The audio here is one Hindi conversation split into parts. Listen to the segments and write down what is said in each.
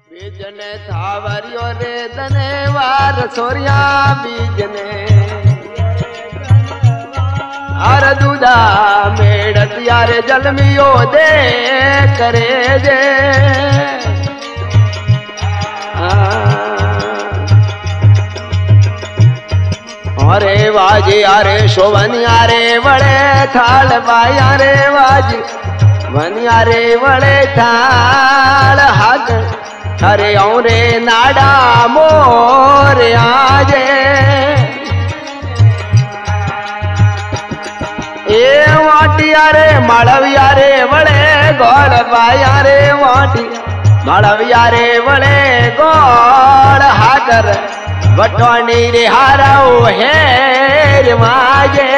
बीजने थावरियो रे धनेवार सोरिया बीजने अर दूधा मेड़तिया रे जलमियो दे करे जे अरे वाजी अरे शोभनिया रे बड़े थाल बाया रे वाजी वनिया रे बड़े थाल हाथ अरे औरे नाडा मोर आजे ए वाटिया रे माड़विया रे बड़े गोड़ बाया रे वाटी माड़विया रे बड़े गोड़ हागर बटवानी रे हाराओ हेर माजे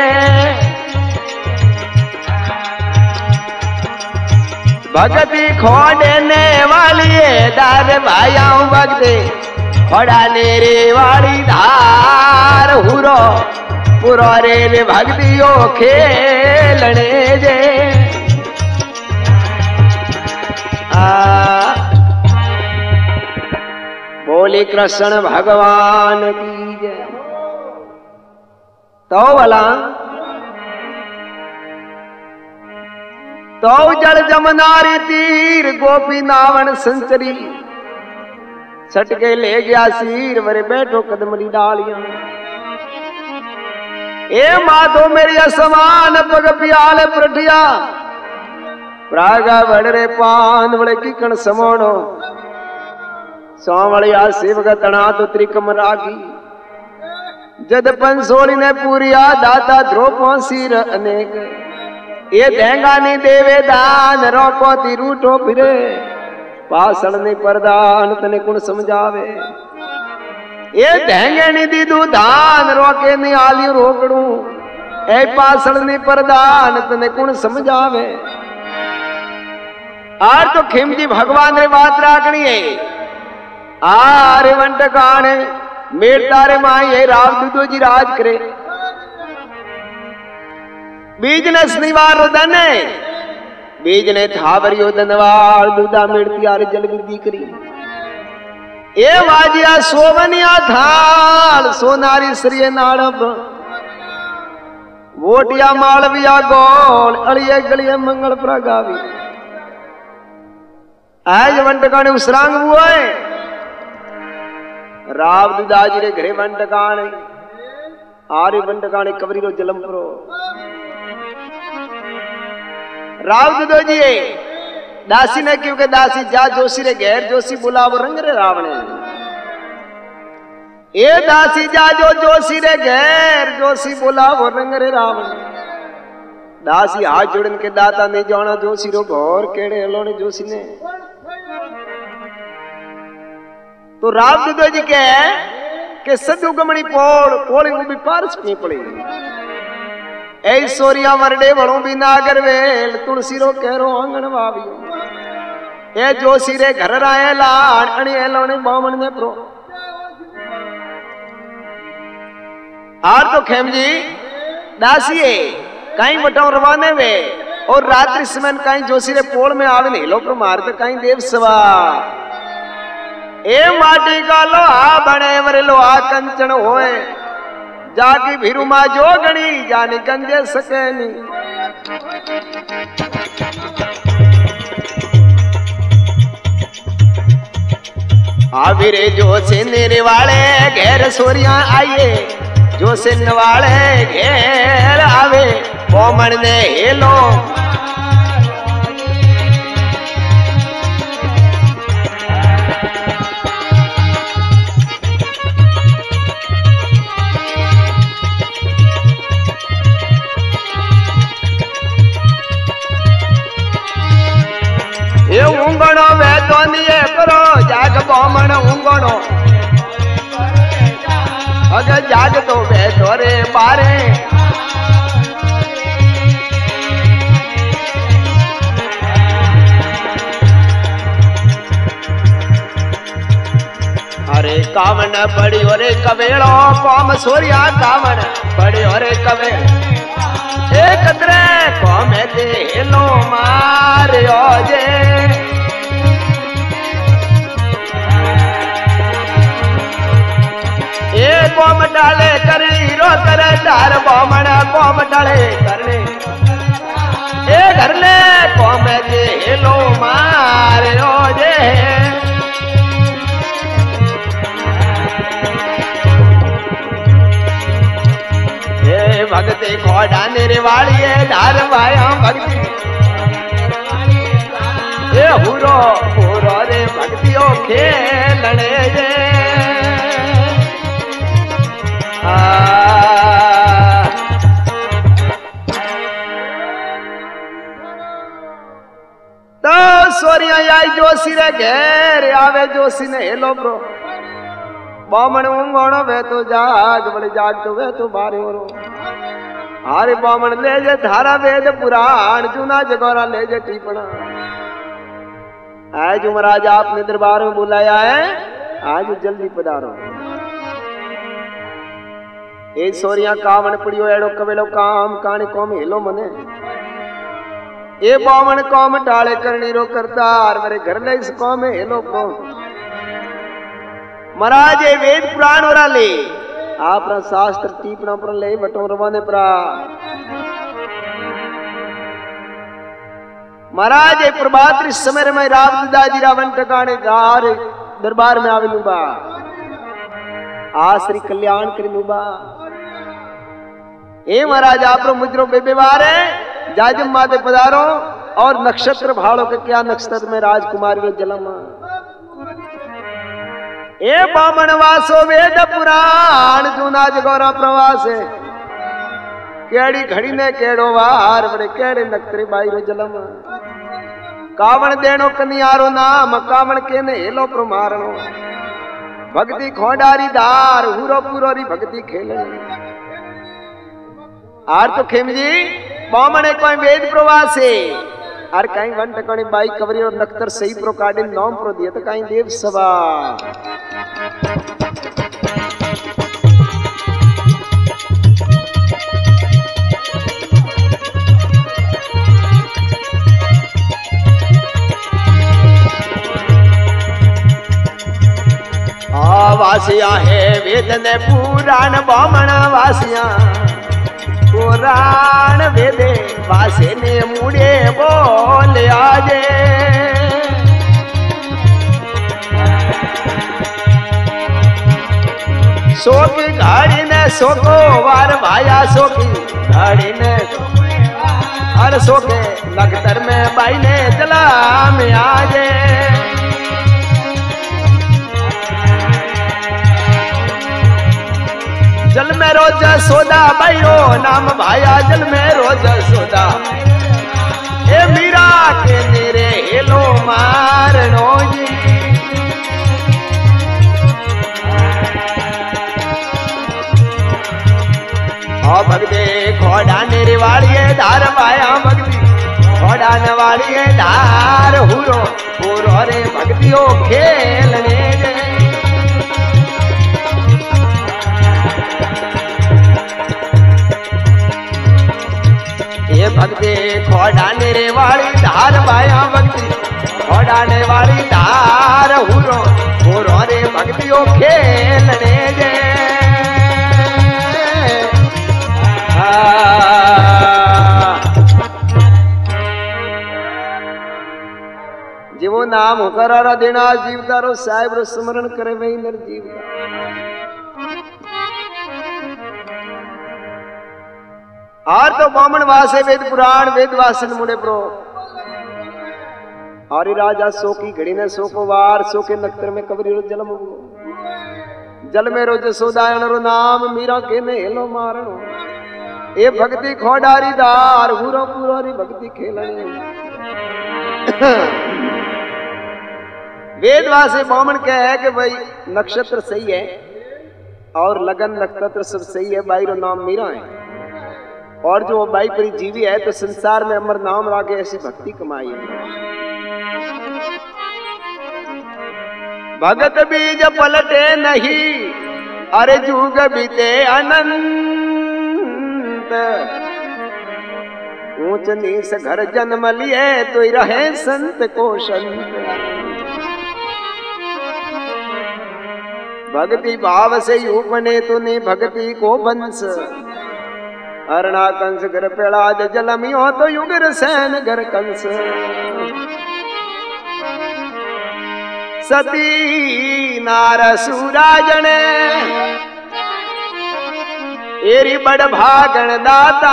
भगती खोड़ने वाली है दार भाइयां भगते खोड़ाने रे वाली धार हुरो पूरा रे भक्तियों खेलने जे बोली कृष्ण भगवान की जय। तो भला तो जल जमनारी तीर गोपी नावन संचरी छटके ले गया सीर वरे बैठो कदमरी डालियां ए माधो मेरी असमान पग पियाल प्रठिया प्रागा बड़रे पान बड़े किकण समोणो सोवलिया शिव तना तो त्रिकम रागी जद पंसोली ने पूरिया दाता ध्रोपो सिर अनेक ये देंगा नहीं देवे दान रोको ती रूठो फिरे पासल नहीं परदान तने कुण समझावे ये देंगे नहीं दीदू दान रोके नहीं आली रोकड़ू ए पासल नहीं परदान तने कुण समझावे। आर तो खिमजी भगवान रे बात राखनी है आरे वंट काने मेर तारे माई ये राव दूधो जी राज करे बीजनेस निवार दने बीजने थावरियो धनवार दूधा मेड़ती आरे जल विधि करी ए वाजिया सोवनिया थाल सोनारी श्री नाड़प वोटिया मालविया गोल अड़िए गलिए मंगल प्रगावी आज वंटकाने उसरांग हुआ है राव दुदाजी रे घरे वंटकाने आरे वंटकाने कवरी रो जलम प्रो राव दुदोजी दासी ने क्योंकि दासी जा जोशी रे घेर जोशी बुलाव रंग रे रावणे ए दासी जा जो जोशी रे घेर जोशी बुलाव रंग रे रावण दासी हाथ जोड़न के दाता नहीं जाना जोशी रो घोर केड़े लोने जोशी ने तो राव दुदोजी के के सदु गमणी पोड़ पोड़ी उबी पारस पी पड़ी ऐ सोरिया मरडे वणु भी नागर वेल तुलसी रो केरो आंगन वावियो ए जोशी रे घर राये लाण अणी एलोने बामण ने प्रो आर तो खेमजी दासीए काई बटाऊ रवाने वे और रात्रि समय काई जोशी रे पोड़ में आवे ने लो पर मार तो काई देव सवा ए माटी का लोहा बने वरे लोहा कंचन होए जागी भिरुमा जो गणी जानी गंजे सकेनी आविरे जो सिन्ने वाले घेर सोरिया आइए जो सिन्न वाले घेर आवे कोमण ने हेलो ये ऊंगणो वे तो निये करो जाग बोमण ऊंगणो अगर जाग तो वे तोरे बारे अरे कामन पड़ी ओरे कवेड़ो कौम सोरिया कामन पड़ी ओरे कवेड़ो एक कतरे कौम दे लो मार जे करे तार बामण कोम डले करने ए घरले कोम के हेलो मारे रोजे ए भगते खोड़ा नेरे वाली धार भाया भक्ति ए हुरो हुरो रे भक्तियों खेलने जे तो सोरिया आई जोशी रे घेर आवे जोशी ने हेलो ब्रो बामण ऊंगोणो वे तो जाग बड़े जाग तो वे तो बारे हो हारे बामण ले जे धारा वेद पुराण जूना जगोरा ले जे टीपणा आज महाराज आपने दरबार में बुलाया है आज जल्दी पधारो ए सोरिया कावण पड़ियो एड़ो कवेलो काम काने कोम हेलो मने ए बामण कौम टाले करनी रो करतार मेरे घर ले इस कौम हेलो को महाराज ये वेद पुराण और ले आप शास्त्र टीपना पर ले बटो रवाने परा महाराज ये प्रभात इस समय में रावदाजी रावण टकाने दार दरबार में आविनुबा आश्री कल्याण करिनुबा ए महाराज आप मुजरो बेबेवार है जाजम माते पधारो और नक्षत्र भाड़ो के क्या नक्षत्र में राजकुमारी जलम ए बामण वासो वेद पुराण जूना जगोरा प्रवास है केड़ी घड़ी ने केड़ो वार बड़े केड़े नक्षत्र बाई रो जलम कावण देनो कनियारो नाम कावण के ने हेलो प्रमारणो भक्ति खोडारी दार हुरो पुरोरी भक्ति खेलनी आर तो खेम जी बामणे कोई वेद प्रवासे आर कहीं वन टकणी बाई कवरी और नक्तर सही प्रो काडे नाम प्रो दिए तो कहीं देव सभा वासिया है वेद ने पुराण बामण वासिया पुराण वेदे वासे ने मुड़े बोल आजे सोकी घाड़ी ने सोको वार भाया सोकी घाड़ी ने हर सोके नगतर में बाई ने जला में आजे जल में रोज सोदा भाइयो नाम भाया जल में रोज सोदा ए मीरा के मेरे हेलो मारनो जी ओ भगते घोड़ा नेरे वाली धार पाया भगती घोड़ा न वाली धार हुरो पूरो रे भक्तियों खेलने दे भक्ति खोडाने रे वाली धार पाया भक्ति खोडाने वाली धार हुरो हुरो रे भक्तियों खेलने दे जीवो नाम होकर देना जीवदारो साहिब रो स्मरण करे वही नर जीवदा और तो बामण वासे वेद पुराण वेद वासन मुड़े प्रो और राजा सोकी घड़ी ने सोको वार सोके नक्तर में कबरी रो जलम जल में रोज सोदायन रो नाम मीरा के ने हेलो मारणो ए भक्ति खोडारी दार हुरो पुरोरी भक्ति खेलनी वेद वासे बामण कह है कि भाई नक्षत्र सही है और लगन नक्षत्र सब सही है बाई रो नाम मीरा है और जो बाई परी जीवी है तो संसार में अमर नाम रागे ऐसी भक्ति कमाई है भगत बीज पलटे नहीं अरे जुग बीते अनंत ऊंच नीच घर जन्म लिए तो ही रहे संत को संत भक्ति भाव से उपने तूने भक्ति को बंस अरणा कंस घर पेड़ाद जलमियो तो युगर सैन घर कंस सती नार सूराजने एरी बड़ भागण दाता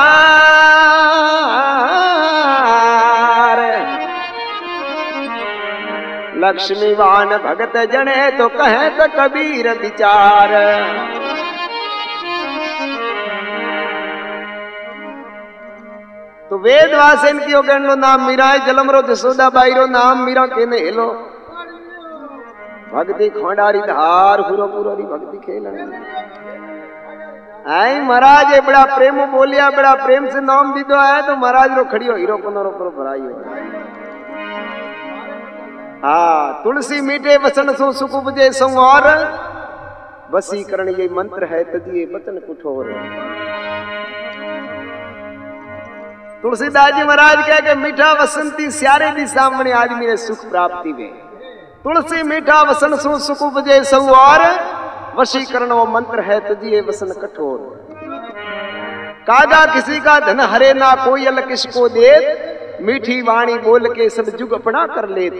लक्ष्मीवान भगत जने तो कहे तो कबीर विचार तो वेद वासन की गण नाम मीरा जलमरो जसोदा बाईरो नाम मीरा के ने हेलो भक्ति खोंडारी धार पूरो पूरो री भक्ति खेलन आई महाराज ये बड़ा प्रेम बोलिया बड़ा प्रेम से नाम दी दो है तो महाराज रो खड़ी हो हीरो कोनो रो भराई हो हाँ तुलसी मीठे वचन सो सुख उपजे संवार वसीकरण ये मंत्र है तजिए वचन कुठोर तुलसीदास जी महाराज कह के मीठा वसंती स्यारे दी सामने आदमी ने सुख प्राप्ति वे तुलसी मीठा वसन सो सुख उपजे संवार वशीकरण वो मंत्र है तजिए वसन कठोर कागा किसी का धन हरे ना कोई अल किसको दे मीठी वाणी बोल के सब जुग अपना कर लेत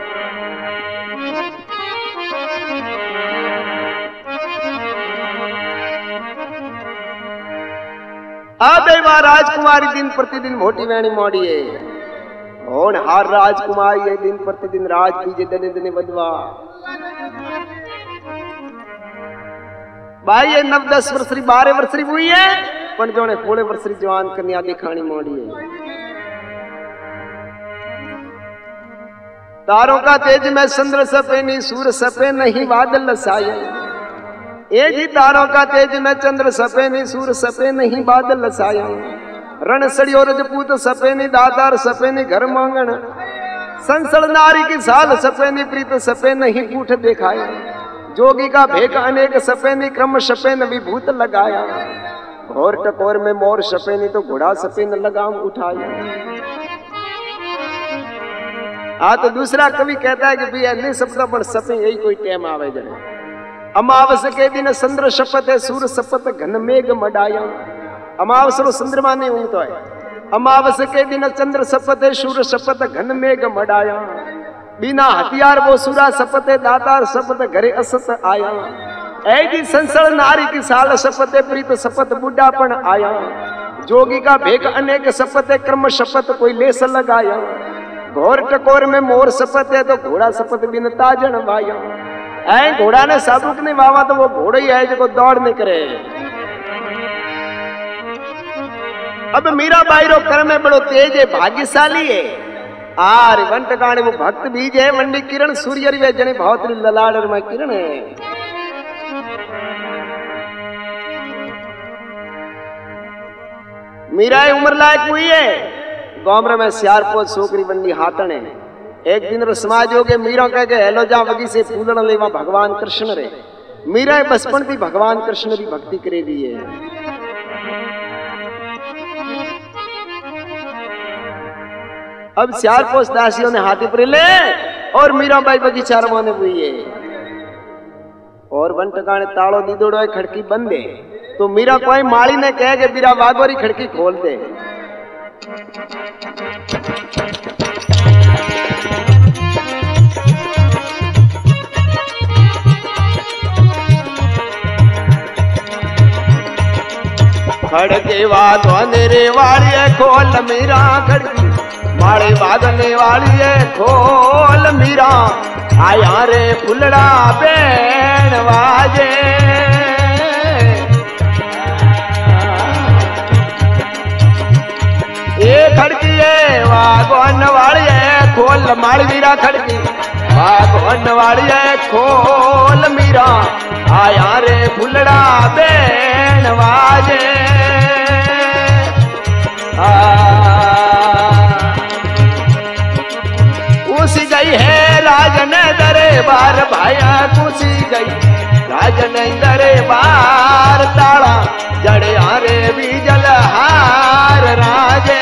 आदेवा राजकुमारी दिन प्रतिदिन मोटी वैणी मोड़ी है और हार राजकुमारी है दिन प्रतिदिन राज बीजे दने दने बदवा भाई ये 9-10 वर्षरी 12 वर्षरी हुई है पण जोने 16 वर्षरी जवान कन्या दिखानी मोड़ी है तारों का तेज में चंद्र सपे नहीं सूर सपे नहीं बादल लसाए एक ही तारों का तेज में चंद्र सपे नहीं सूर सपे नहीं बादल लसाया रण सड़ियो रजपूत सपे नहीं दातार सपे नहीं घर मांगण संसद नारी की साल सपे नहीं प्रीत सपे नहीं कूठ दिखाया जोगी का भेक अनेक सपे नहीं क्रम सपे न विभूत लगाया और टकोर में मोर सपे नहीं तो घोड़ा सपे न लगाम उठाया तो दूसरा कवि कहता है कि भैया नहीं सबका पण सपे यही कोई टाइम आवे जने अमावस के दिन चंद्र शपथ है सूर शपथ घन मेघ मडाया अमावस रो चंद्रमा नहीं उगतो है अमावस के दिन चंद्र शपथ है सूर शपथ घन मेघ मडाया बिना हथियार वो सूरा शपथ है दातार शपथ घरे असत आया ऐसी संसद नारी की साल शपथ है प्रीत शपथ बुढ़ापन आया जोगी का भेक अनेक शपथ है क्रम शपथ कोई लेस लगाया घोर टकोर में मोर शपथ है तो घोड़ा शपथ बिन ताजन वाया ऐ घोड़ा ने साबुक नहीं वावा तो वो घोड़ा ही है जो दौड़ नहीं करे अब मीरा बाई रो कर्म में बड़ो तेज है भाग्यशाली है आर वंट गाने वो भक्त बीज है मंडी किरण सूर्य रे जने बहुत ललाड़ में किरण है मीरा उम्र लायक हुई है गांव में सियारपो छोकरी बंडी हाथन है एक दिन रो समाज हो गए मीरा कह के हेलो जा वगी से फूलण लेवा भगवान कृष्ण रे मीरा बचपन थी भगवान कृष्ण की भक्ति करे दी है अब सियारपोश दासियों ने हाथी पर ले और मीराबाई बगीचा रवाने हुई है और वन टकाने ताड़ो दीदोड़ो खिड़की बंद है तो मीरा कोई माली ने कहे कि बीरा बागोरी खिड़की खोल दे खड़के वाद अंधेरे वाली है खोल मीरा खड़की माड़े बागने वाली है खोल मीरा आया रे फुलड़ा बैण वाजे ये खड़की है वागवन वाली है खोल माड़ मीरा खड़की वागवन वाली है खोल मीरा आया रे फुलड़ा बैण वाजे कुसी गई है राजन दरबार भाया कुसी गई राजन दरबार ताड़ा जड़े हारे बीजल हार राजे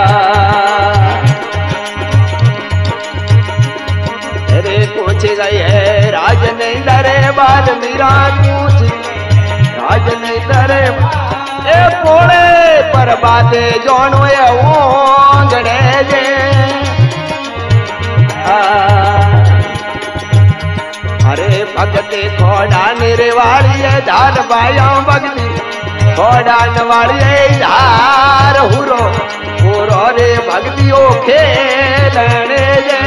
अरे कुछ गई है बार मीरा पूछ राज नहीं तरे ए पोड़े पर बाते जोनो ये ओंगड़े जे अरे भगती थोड़ा निर्वाड़ी है धार बाया भगती थोड़ा नवाड़ी है धार हुरो पूरो रे भगतियों खेलने जे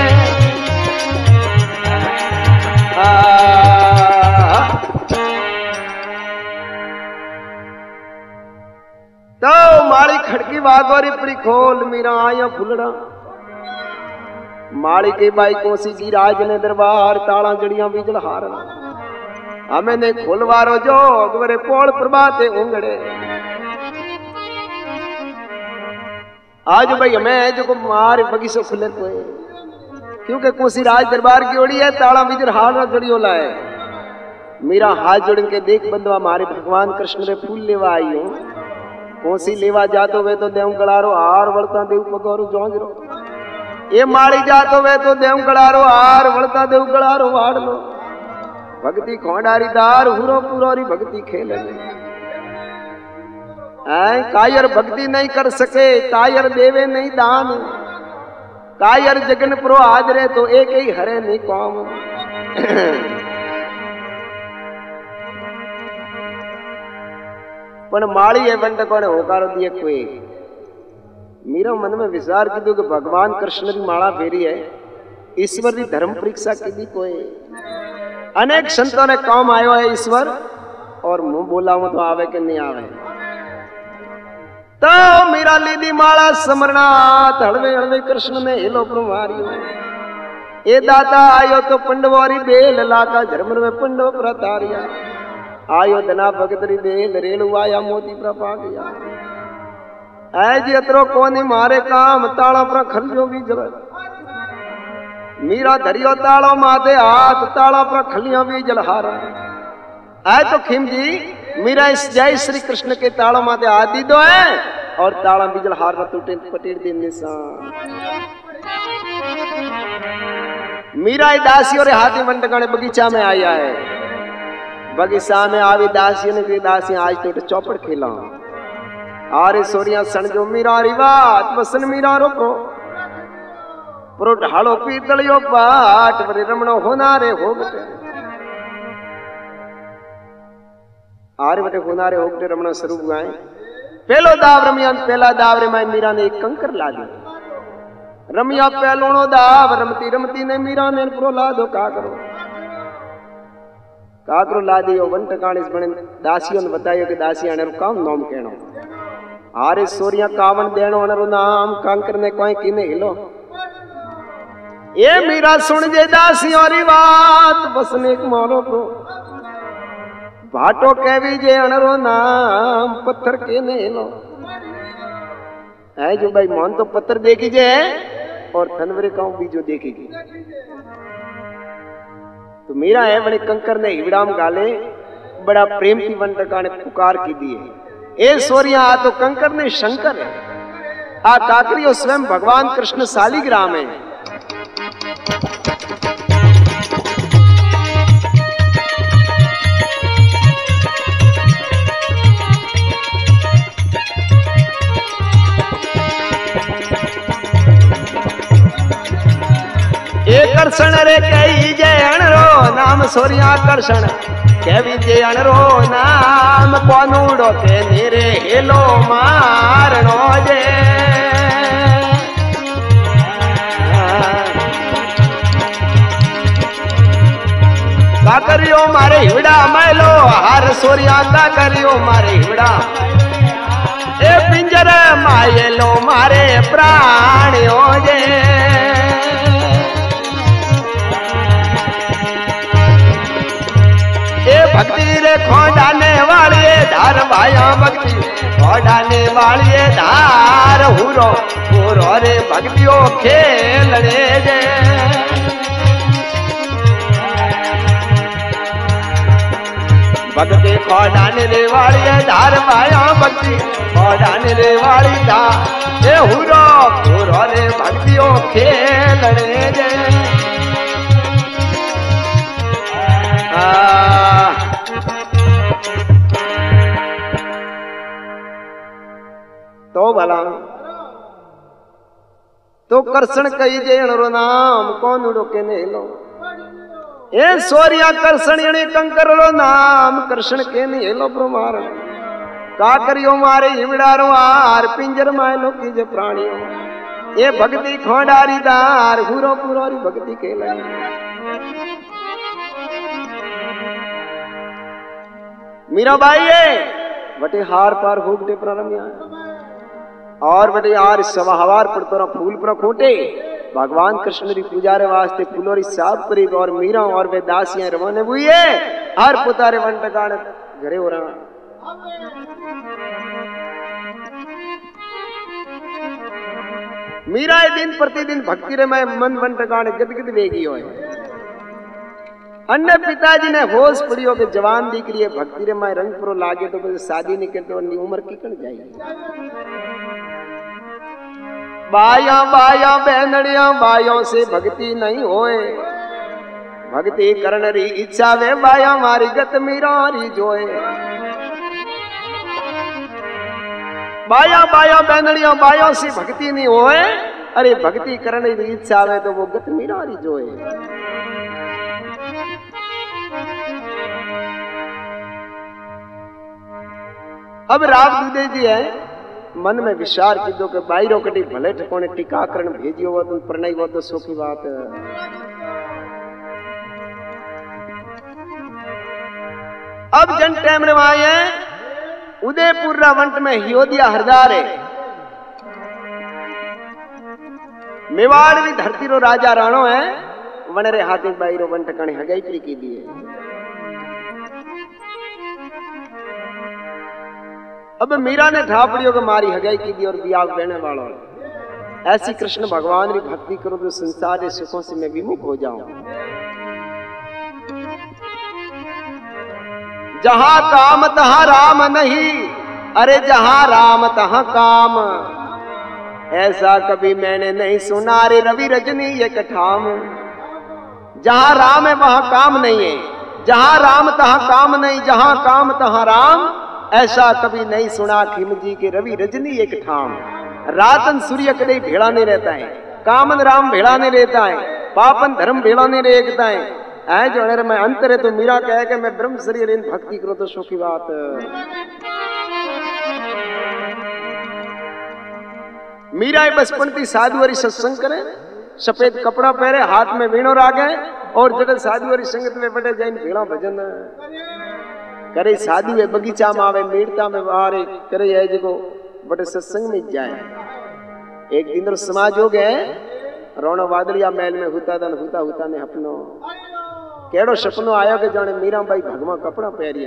तो माड़ी खड़की वागोरी पड़ी खोल मीरा आया फुलड़ा माड़ी के बाई कोसी की राज ने दरबार ताला जड़ियां बीजल हार हमें ने खोलवारो जो अकबरे पोल प्रभाते उंगड़े आज भाई हमें जो को मार बगीचो खुले कोई क्योंकि कोसी राज दरबार की ओड़ी है ताला बीजल हार जड़ियो लाए मेरा हाथ जोड़ के देख बंदवा मारे भगवान कृष्ण रे फूल लेवा आई हो कोसी लेवा जातो वे तो देव गड़ारो हार वड़ता देव पगोरो जोंजरो ये माड़ी जातो वे तो देव गड़ारो हार वड़ता देव गड़ारो वाड़ लो भक्ति खोंडारी दार हुरो पुरोरी भक्ति खेले कायर भक्ति नहीं कर सके कायर देवे नहीं दान कायर जगन प्रो आदरे तो एक ही हरे नहीं कौम पण माड़ी है बंट कोने होकारो दिए कोई मेरा मन में विचार कीधु कि भगवान कृष्ण की माला फेरी है ईश्वर की धर्म परीक्षा की कोई अनेक संतों ने काम आयो है ईश्वर और मुंह बोला हूं तो आवे कि नहीं आवे तो मेरा लीदी माला समरनाथ हड़वे हड़वे कृष्ण ने हिलो प्रमारियो ए दाता आयो तो पंडवारी बेल लाका झरमर में पंडव प्रतारिया आयो धना भगतरी बेल रेलू आया मोती प्रपा गया ऐ अतरो कोनी मारे काम ताला पर खलियो भी जल मीरा धरियो तालो माते हाथ ताला पर खलियो भी जलहारा ऐ तो खिम जी मीरा इस जय श्री कृष्ण के तालो माते हाथ दी दो है और ताला भी जलहार न टूटे पटेर दिन निशान मीरा दासियों रे हाथी मंडकाने बगीचा में आया है बगीचा में आवी दासियों ने दासियां आज तो चौपड़ खेला आरे सोरिया सण जो मीरा रिवात वसन मीरा रोको प्रो ढालो पीतलियो पाट वरे रमणो होनारे होगटे आरे बटे होनारे होगटे रमणो स्वरूप गाए पहलो दाव रमिया पहला दाव रे माय मीरा ने एक कंकर ला दी रमिया पहलोनो दाव रमती रमती ने मीरा ने प्रो ला दो का करो ला दियो वंट काणिस बने दासियों ने बतायो कि दासिया ने काम नाम कहणो आरे सोरिया कावन देनो अनरो नाम कंकर ने कोई किने हिलो ये मीरा सुन जे दासियों री बात बसने एक मानो को भाटो कहवी जे अनरो नाम पत्थर केने हिलो है जो भाई मन तो पत्थर देखी जे और थनवरे काऊ बीजो देखेगी तो मीरा है बड़े कंकर ने हिवड़ाम गाले बड़ा प्रेम की वंटका ने पुकार की दिए ए सोरिया आ तो कंकर ने शंकर है आ काकरियो स्वयं भगवान कृष्ण शालिग्राम है कर्षण रे कही जय अणरो नाम सोरिया कर्षण कहवी जय अणरो नाम कोनूडो के नीरे हेलो मारणो जे का करियो मारे हिवड़ा मैलो हार सोरिया का करियो मारे हिवड़ा ए पिंजर मायलो मारे प्राणियो जे भक्ति रे खोडाने वाली धार भाया भक्ति खोडाने वाली धार हुरो हुरो रे भक्तियों खेल रे जे भक्ति खोडाने रे वाली धार भाया भक्ति खोडाने रे वाली धार ए हुरो हुरो रे भक्तियों खेल रे जे भला तो कृष्ण कई जेण रो नाम कौन उड़ो के ने लो ए सोरिया कृष्ण यणे कंकर रो नाम कृष्ण के ने लो प्रमार का करियो मारे हिवड़ारो आर पिंजर माय लो की जे प्राणियों ये भक्ति खोडारी दार हुरो पुरोरी भक्ति के लगे मीरा बाई बटे हार पार भूगटे प्ररम्या और बटे यार सवाहार पर तोरा फूल पर खोटे भगवान कृष्ण री पूजा रे वास्ते फूलोरी साफ करी और मीरा और वे दासियां रवाने हुई है हर पुतारे वंटगाण घरे हो रहा मीरा दिन प्रतिदिन भक्ति रे मैं मन वंटगाण गदगद वेगी होए अन्य पिताजी ने होश पड़ियो के जवान दीकरी भक्ति रे मैं रंग प्रो लागे तो बस शादी नहीं करते और उम्र की कर जाएगी बाया बाया बहनड़िया बायों से भक्ति नहीं होए भक्ति करन री इच्छा वे बाया मारी गत मीरारी जोए बाया बाया बहनड़िया बायों से भक्ति नहीं होए अरे भक्ति करने री इच्छा वे तो वो गत मीरारी जोए अब राव दूधे जी है मन में विचार की दो के बाहरों कटी भले ठिकाने टीकाकरण भेजियो वो तुम प्रणय वो तो सुखी बात है अब जन टाइम रे आए उदयपुर रावंट में हियोदिया हरदार है मेवाड़ की धरती रो राजा राणो है वनरे हाथी बाहरों वंट कणे हगाई प्री की दिए अब मीरा ने ठापड़ियों को मारी हगाई की दी और बियाह बहने वालों ऐसी कृष्ण भगवान की भक्ति करो तो संसार के सुखों से मैं विमुख हो जाऊं जहां काम तहां राम नहीं अरे जहां राम तहां काम ऐसा कभी मैंने नहीं सुना रे रवि रजनी ये कठाम जहां राम है वहां काम नहीं है जहां राम तहां काम नहीं जहां काम तहां राम ऐसा कभी नहीं सुना खिम जी के रवि रजनी एक ठाम रातन सूर्य कदे भेड़ा नहीं रहता है कामन राम भेड़ा नहीं रहता है पापन धर्म भेड़ा नहीं रहता है ऐ जो अरे मैं अंतर है तो मीरा कहे कि मैं ब्रह्म शरीर इन भक्ति करो तो सुखी बात मीरा बचपन साधुवरी सत्संग करे सफेद कपड़ा पहरे हाथ में वीणो रागे और जब साधुवरी संगत में बटे जाइन भेड़ा भजन करे साधु है बगीचा में आवे मीड़ता में बाहर करे है जो बड़े सत्संग में जाए एक दिन समाज हो गए रोनो वादलिया महल में हुता हुता ने अपनो केड़ो सपनो आयो के जाने मीरा भाई भगवा कपड़ा पहरिया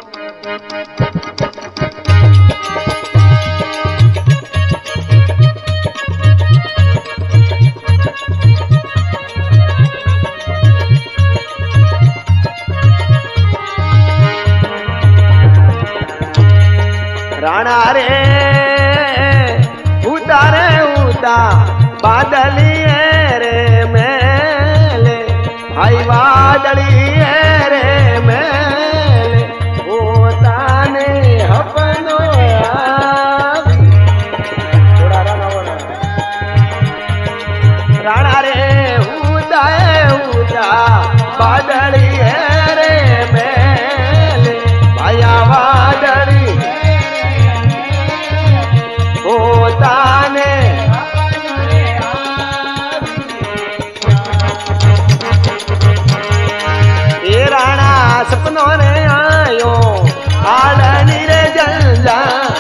राणा रे उता बादली रे मेले भाई बादली रे मेले होता ने अपनो राणा रे उता बादली रे मेले भाया बादली होताने ये राणा सपनों ने आयो आलनी रे जल्दा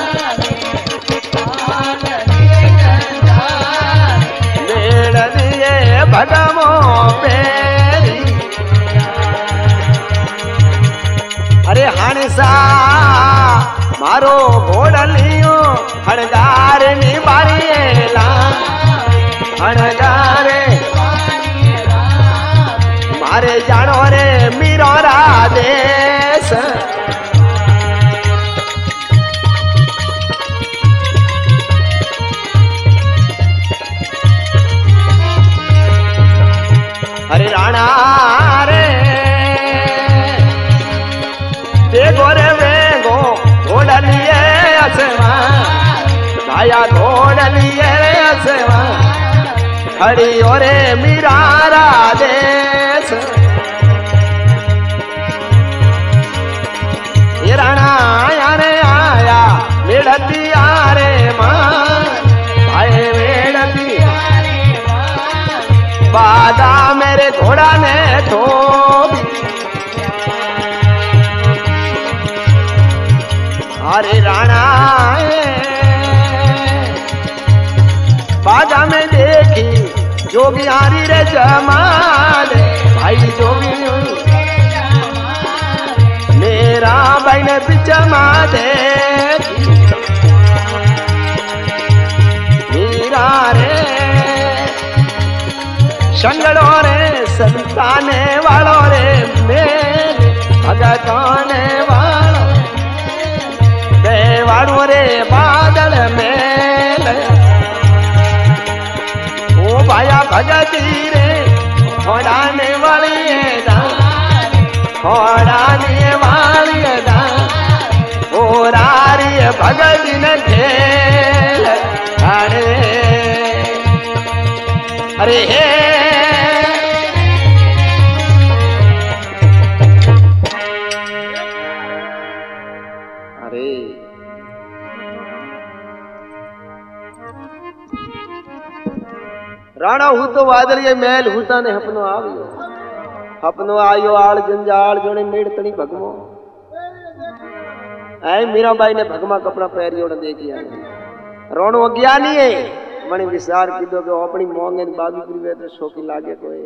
बेड़नी ये भगमो पेरी अरे हणसा मारो घोड़लियो हणगार नी बारियेला हणगारे मारे जानो रे मीरो रादेश अरे राणा रे देखो रे वेगो घोड़लिए असमा भाई आया घोड़ लिए सेवा खड़ी ओरे मीरा राधेश राणा आया रे आया मेड़ती आरे मां भाई मेड़ती बादा मेरे घोड़ा ने ठोकी अरे राणा बादा में देखी जोगी हारी रे जमाल भाई जोगी मेरा भाई ने पिचमा देखी मीरा रे संगड़ो रे संताने वालो रे मेरे भगताने वालो देवाड़ू रे बादल मेल ओ भाया भगती रे खोड़ाने वाली है खोड़ाने वाली है ओ रारी भगती ने खेल अरे हे राणा हूँ तो वादलिये मेल हूता ने हपनो आवियो हपनो आयो आल जंजाल जोने मेड़तनी भगमो ऐ मीराबाई ने भगमा कपड़ा पहरियो ने देखिया रोणो अज्ञानी है मने विचार कीधो के अपनी मोंगे बागी पूरी तो शोकी लागे कोई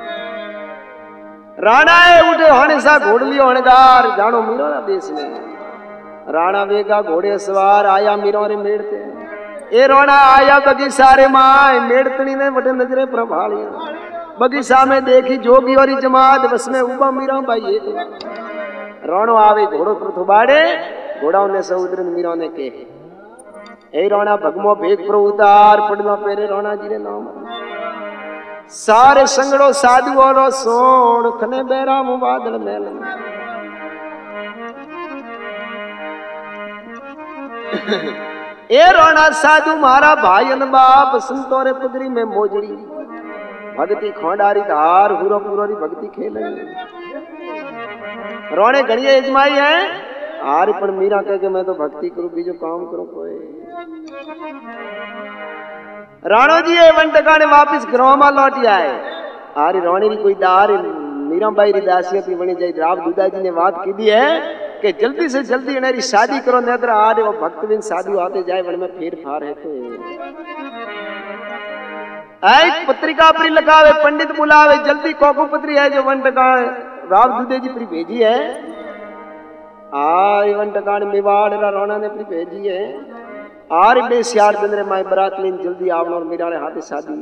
राणा ए उठे हणे सा घोड़ लियो हणगार जानो मीरो ना देश में राणा वेगा घोड़े सवार आया मीरो रे मेड़ते ए रोना आया बगीचा रे माय मेड़तनी ने वटे नजरे प्रभालिया बगीचा में देखी जोगी और जमात बस में उबा मीरा भाई एक रोनो आवे घोड़ो पर थुबाड़े घोड़ाओं ने समुद्र मीरा ने के ए रोना भगमो भेग पर उतार पड़ना पेरे रोना जी रे नाम सारे संगड़ो साधु और सोण थने बेरा मुबादल मेल ए रोना साधु मारा भाई अन बाप संतोरे पुदरी में मोजड़ी भक्ति खोंडारी धार हुरो पुरोरी भक्ति खेल रोने घड़ी एजमाई है आर पर मीरा कह के मैं तो भक्ति करूं बीजो काम करूं कोई राणो जी ए वंटका ने वापिस ग्राम में लौट आए आरी रोने री कोई दार मीरा बाई री दासियत की बनी जाई राव दूधा जी ने बात की दी है कि जल्दी से जल्दी इन्हें शादी करो नेत्र आरे वो भक्त बिन शादी आते जाए वन में फेर फार है तो एक पत्रिका पर लगावे पंडित बुलावे जल्दी कोको पत्री है जो वंटका राव दूधे जी पर भेजी है आ वंटका ने मेवाड़ रोना ने पर भेजी है आर बे सियार चंद्रे माई बरात लेन जल्दी आवनो और मेरा हाथे शादी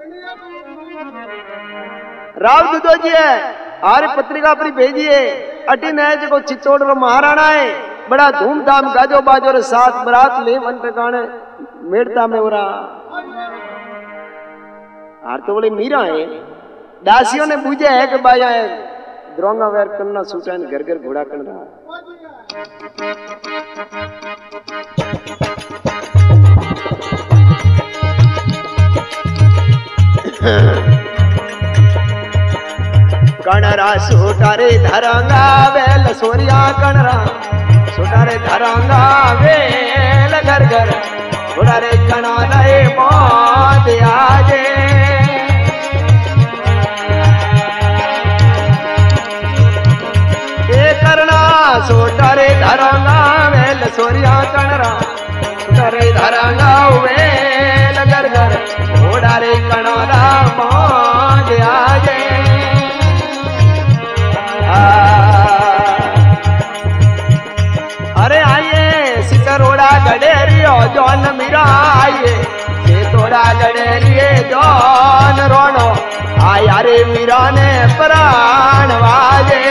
राव दूधो जी है आरे पत्रिका पर भेजिए अटिन है जो चित्तौड़ रो महाराणा है बड़ा धूमधाम गाजो बाजो रे साथ बरात ले वन टकाने मेड़ता में उरा आर तो बोले मीरा है दासियों ने पूछे है कि बाया है द्रोंगा वेर करना सूटान घर घर घोड़ा कर रहा कणरा सुटारे धरंगा वेल सोरिया कणरा सुटारे धरंगा वेल घर घर सुटारे कणरे मौत आजे ए करना सुटारे धरंगा वेल सोरिया कणरा सुटारे धरंगा वेल घर घर सुटारे कणरा मौत आजे अरे आइए सितरोड़ा गडेरियो जौन मीरा आइए सितोड़ा गडेरिए जौन रोनो आया रे मीरा ने प्राण वाजे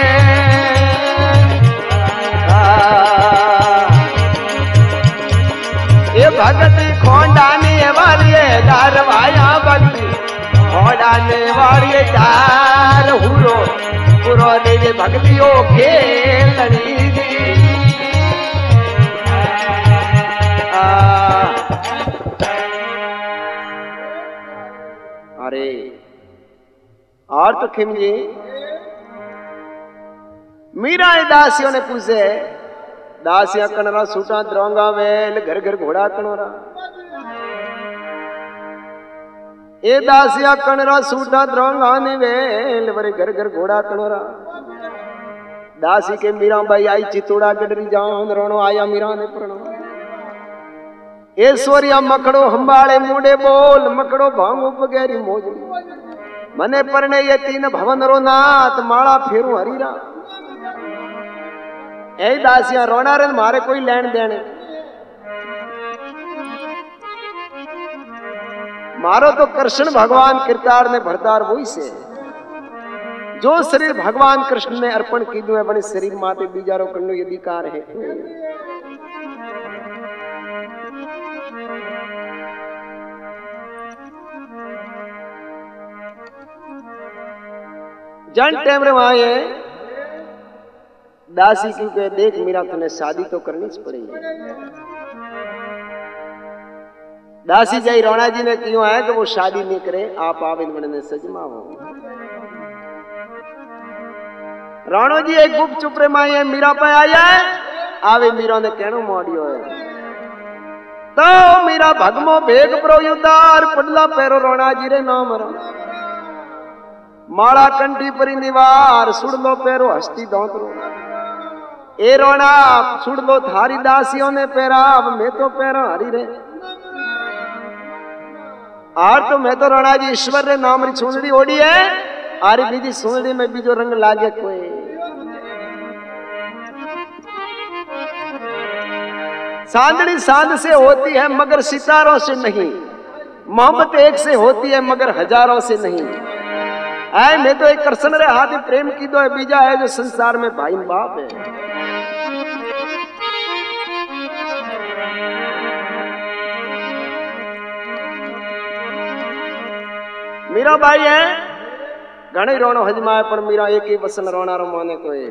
ये भक्ति खोंडाने वाली दारवाया भक्ति खोंडाने वाली दार हुरो पुरो ने भक्तियों खेलनी दी अरे और तो खिम जी मीरा दासियों ने पूछे दासिया कनरा सूटा द्रोंगा वेल घर घर घोड़ा कनोरा ए दासिया कनरा सूटा द्रोंगा ने वेल बरे घर घर घोड़ा कनोरा दासी के मीरा भाई आई चितोड़ा गडरी जान रोनो आया मीरा ने प्रणो ऐश्वर्या मकड़ो हंबाले मुंडे बोल मकड़ो भांगो पगेरी मोजड़ी मने परने ये तीन भवन रो नाथ माला फेरू हरीरा ए दासिया रोना रे मारे कोई लेन देने मारो तो कृष्ण भगवान किरतार ने भरतार वही से जो शरीर भगवान कृष्ण ने अर्पण की दो बने शरीर माते बीजारो कंडो यदि कार है जन टाइम रे वहां है दासी क्यों कहे देख मीरा तुने शादी तो करनी पड़ेगी दासी जाई रोना जी ने क्यों है कि वो शादी नहीं करे आप आविद बनने सजमा हो राणो जी एक गुप चुप रे माए मीरा पे आया है आवे मीरा ने कहनो मोडियो है तो मीरा भगमो भेग प्रो युदार पडला पैरो रोना जी रे नाम रो माला कंठी परी निवार सुड़ लो पैरो हस्ती दौतरो ए रोना सुड़ लो थारी दासियों ने पैरा अब मैं तो पैरा हरी रे आर तो मैं तो रोना जी ईश्वर रे नाम री सुनड़ी ओडी है आरी बीजी सुनड़ी में बीजो रंग लागे कोई सांदड़ी सांद से होती है मगर सितारों से नहीं मोहब्बत एक से होती है मगर हजारों से नहीं आए मैं तो एक कृष्ण रे हाथ प्रेम की दो बीजा है जो संसार में भाई बाप है मीरा भाई है घणे रोनो हजमाए पर मीरा एक ही वसन रोना रो माने कोई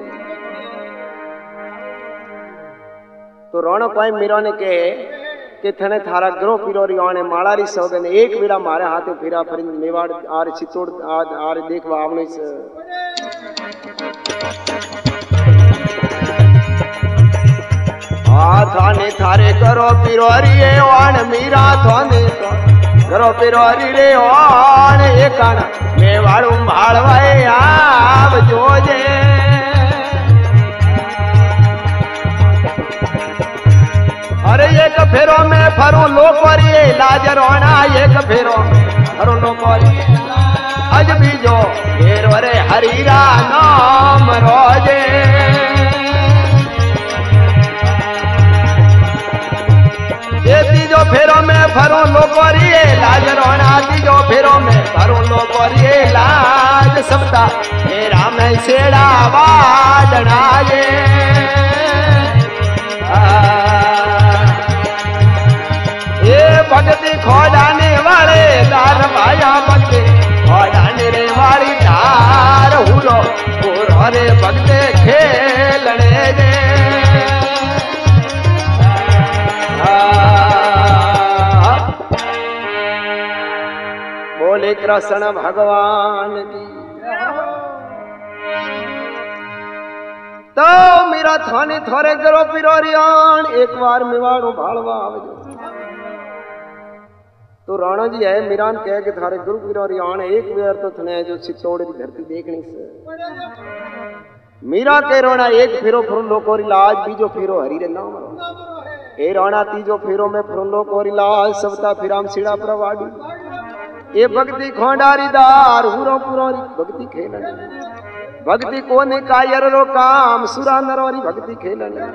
तो रोनो पाई मीरा ने कहे कि थने थारा ग्रो पिरोरी आने मालारी सौगन एक वीरा मारे हाथे फिरा फरिन मेवाड़ आर चितोड़ आर देखवा आवने से आ थाने थारे करो पिरोरी ए आन मीरा थाने करो पिरोरी रे आन एकाना मेवाड़ू भाड़वाए आव जोजे अरे एक फेरो में फरू लोकोरी लाज रोना एक फेरो फरू लोकोरी अज बीजो फेरो रे हरीरा नाम रोजे ये तीजो फेरो में फरू लोकोरी लाज रोना तीजो फेरो में फरू लोकोरी लाज सबता मेरा में सेड़ा वाडना ये भक्ति खोडाने वाले दार भाया भक्ति खोडाने रे वाली दार हुलो पूरो रे भक्ति खेलने दे बोले कृष्ण भगवान की तो मेरा थाने थोरे करो पिरोरियान एक बार मेवाड़ो भाड़वा आवजो तो राणा जी है मीरान कह के थारे गुरु पिरोरी आने एक बार तो थने जो चितौड़ की धरती देखनी से मीरा के रोना एक फिरो फुरलो कोरी लाज बीजो फिरो हरी रे नाम ए राणा तीजो फिरो में फुरलो कोरी लाज सबता फिराम सीड़ा प्रवाडी ए भक्ति खोंडारी दार हुरो पुरोरी भक्ति खेलनी भक्ति कोने कायर रो काम सुरा नरोरी भक्ति खेलनी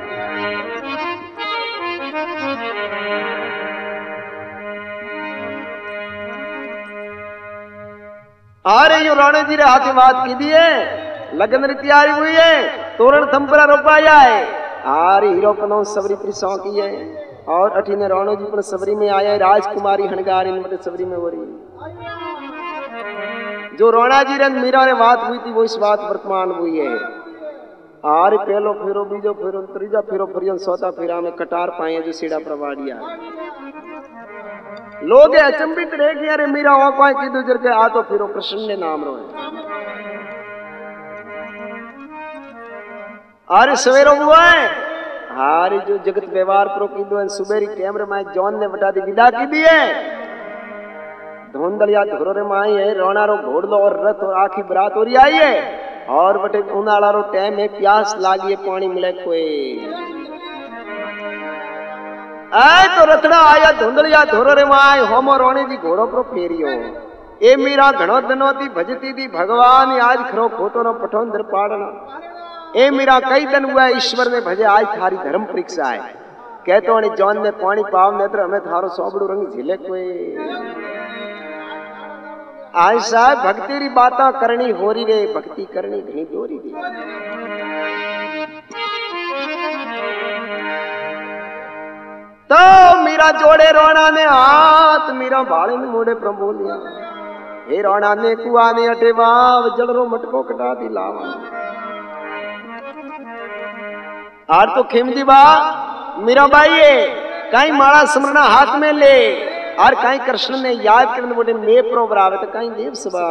अरे यू राणा जी रे हाथी बात की दिए लगन री तैयारी हुई है तोरण थंपरा रोपाया है आरे हीरो पनो सबरी प्रिसों की है और अठीने राणो जी पर सबरी में आया राजकुमारी हणगार इन मटे सबरी में हो रही जो राणा जी रे मीरा रे बात हुई थी वो इस बात वर्तमान हुई है आरे पहलो फेरो बीजो फेरो त्रीजा फेरो फरियन सोता फेरा में कटार पाए जो सीड़ा प्रवाड़िया लोग अचंबित रहे कि अरे मीरा वो कोई कीधु जर के आ तो फिरो कृष्ण ने नाम रो अरे सवेरो हुआ है हारी जो जगत व्यवहार प्रो कीधु है सुबेरी कैमरे में जॉन ने बता दी विदा की दी है धोंदलिया धोरो रे माई है रोनारो घोड़लो और रथ और आखी बरात हो रही आई है और बटे उनाड़ा रो टाइम है प्यास लागी है पानी मिले कोई आए तो रतड़ा आया धुंधलिया धोरो रे माई होमो रोणी दी घोड़ो प्रो फेरियो ए मीरा घणो दिनों दी भजती दी भगवान आज खरो खोटो नो पठोन दर पाड़ना ए मीरा कई दिन हुआ ईश्वर ने भजे आज थारी धर्म परीक्षा है कहतो ने जॉन ने पानी पाव नेत्र हमें थारो सोबड़ू रंग झिले कोई आज साहब भक्ति री बाता करनी हो रही रे भक्ति करनी घनी दोरी रे तो मीरा जोड़े रोना ने हाथ मीरा भाड़े ने मोड़े प्रभु लिया हे रोना ने कुआ ने अटे वाव जलरो मटको कटा दी लावा आर तो खेमजी बा मीरा बाई कहीं माला समरना हाथ में ले और कहीं कृष्ण ने याद करने बोले मे प्रोग्राम तो कहीं देव सभा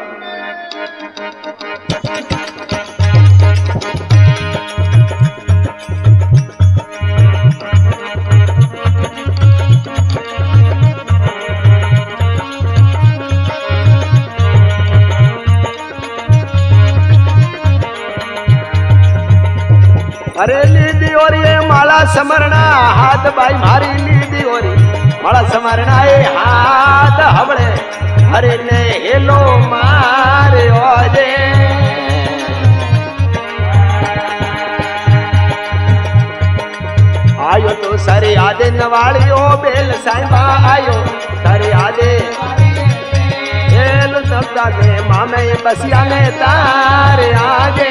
अरे लीदी और ये माला समरना हाथ भाई मारी लीदी और माला समरना ये हाथ हबड़े अरे ने हेलो मारे ओजे आयो तो सारे आदे नवालियो बेल साइबा आयो सारे आदे बेल सबदा दे मामे बसिया ने तारे आगे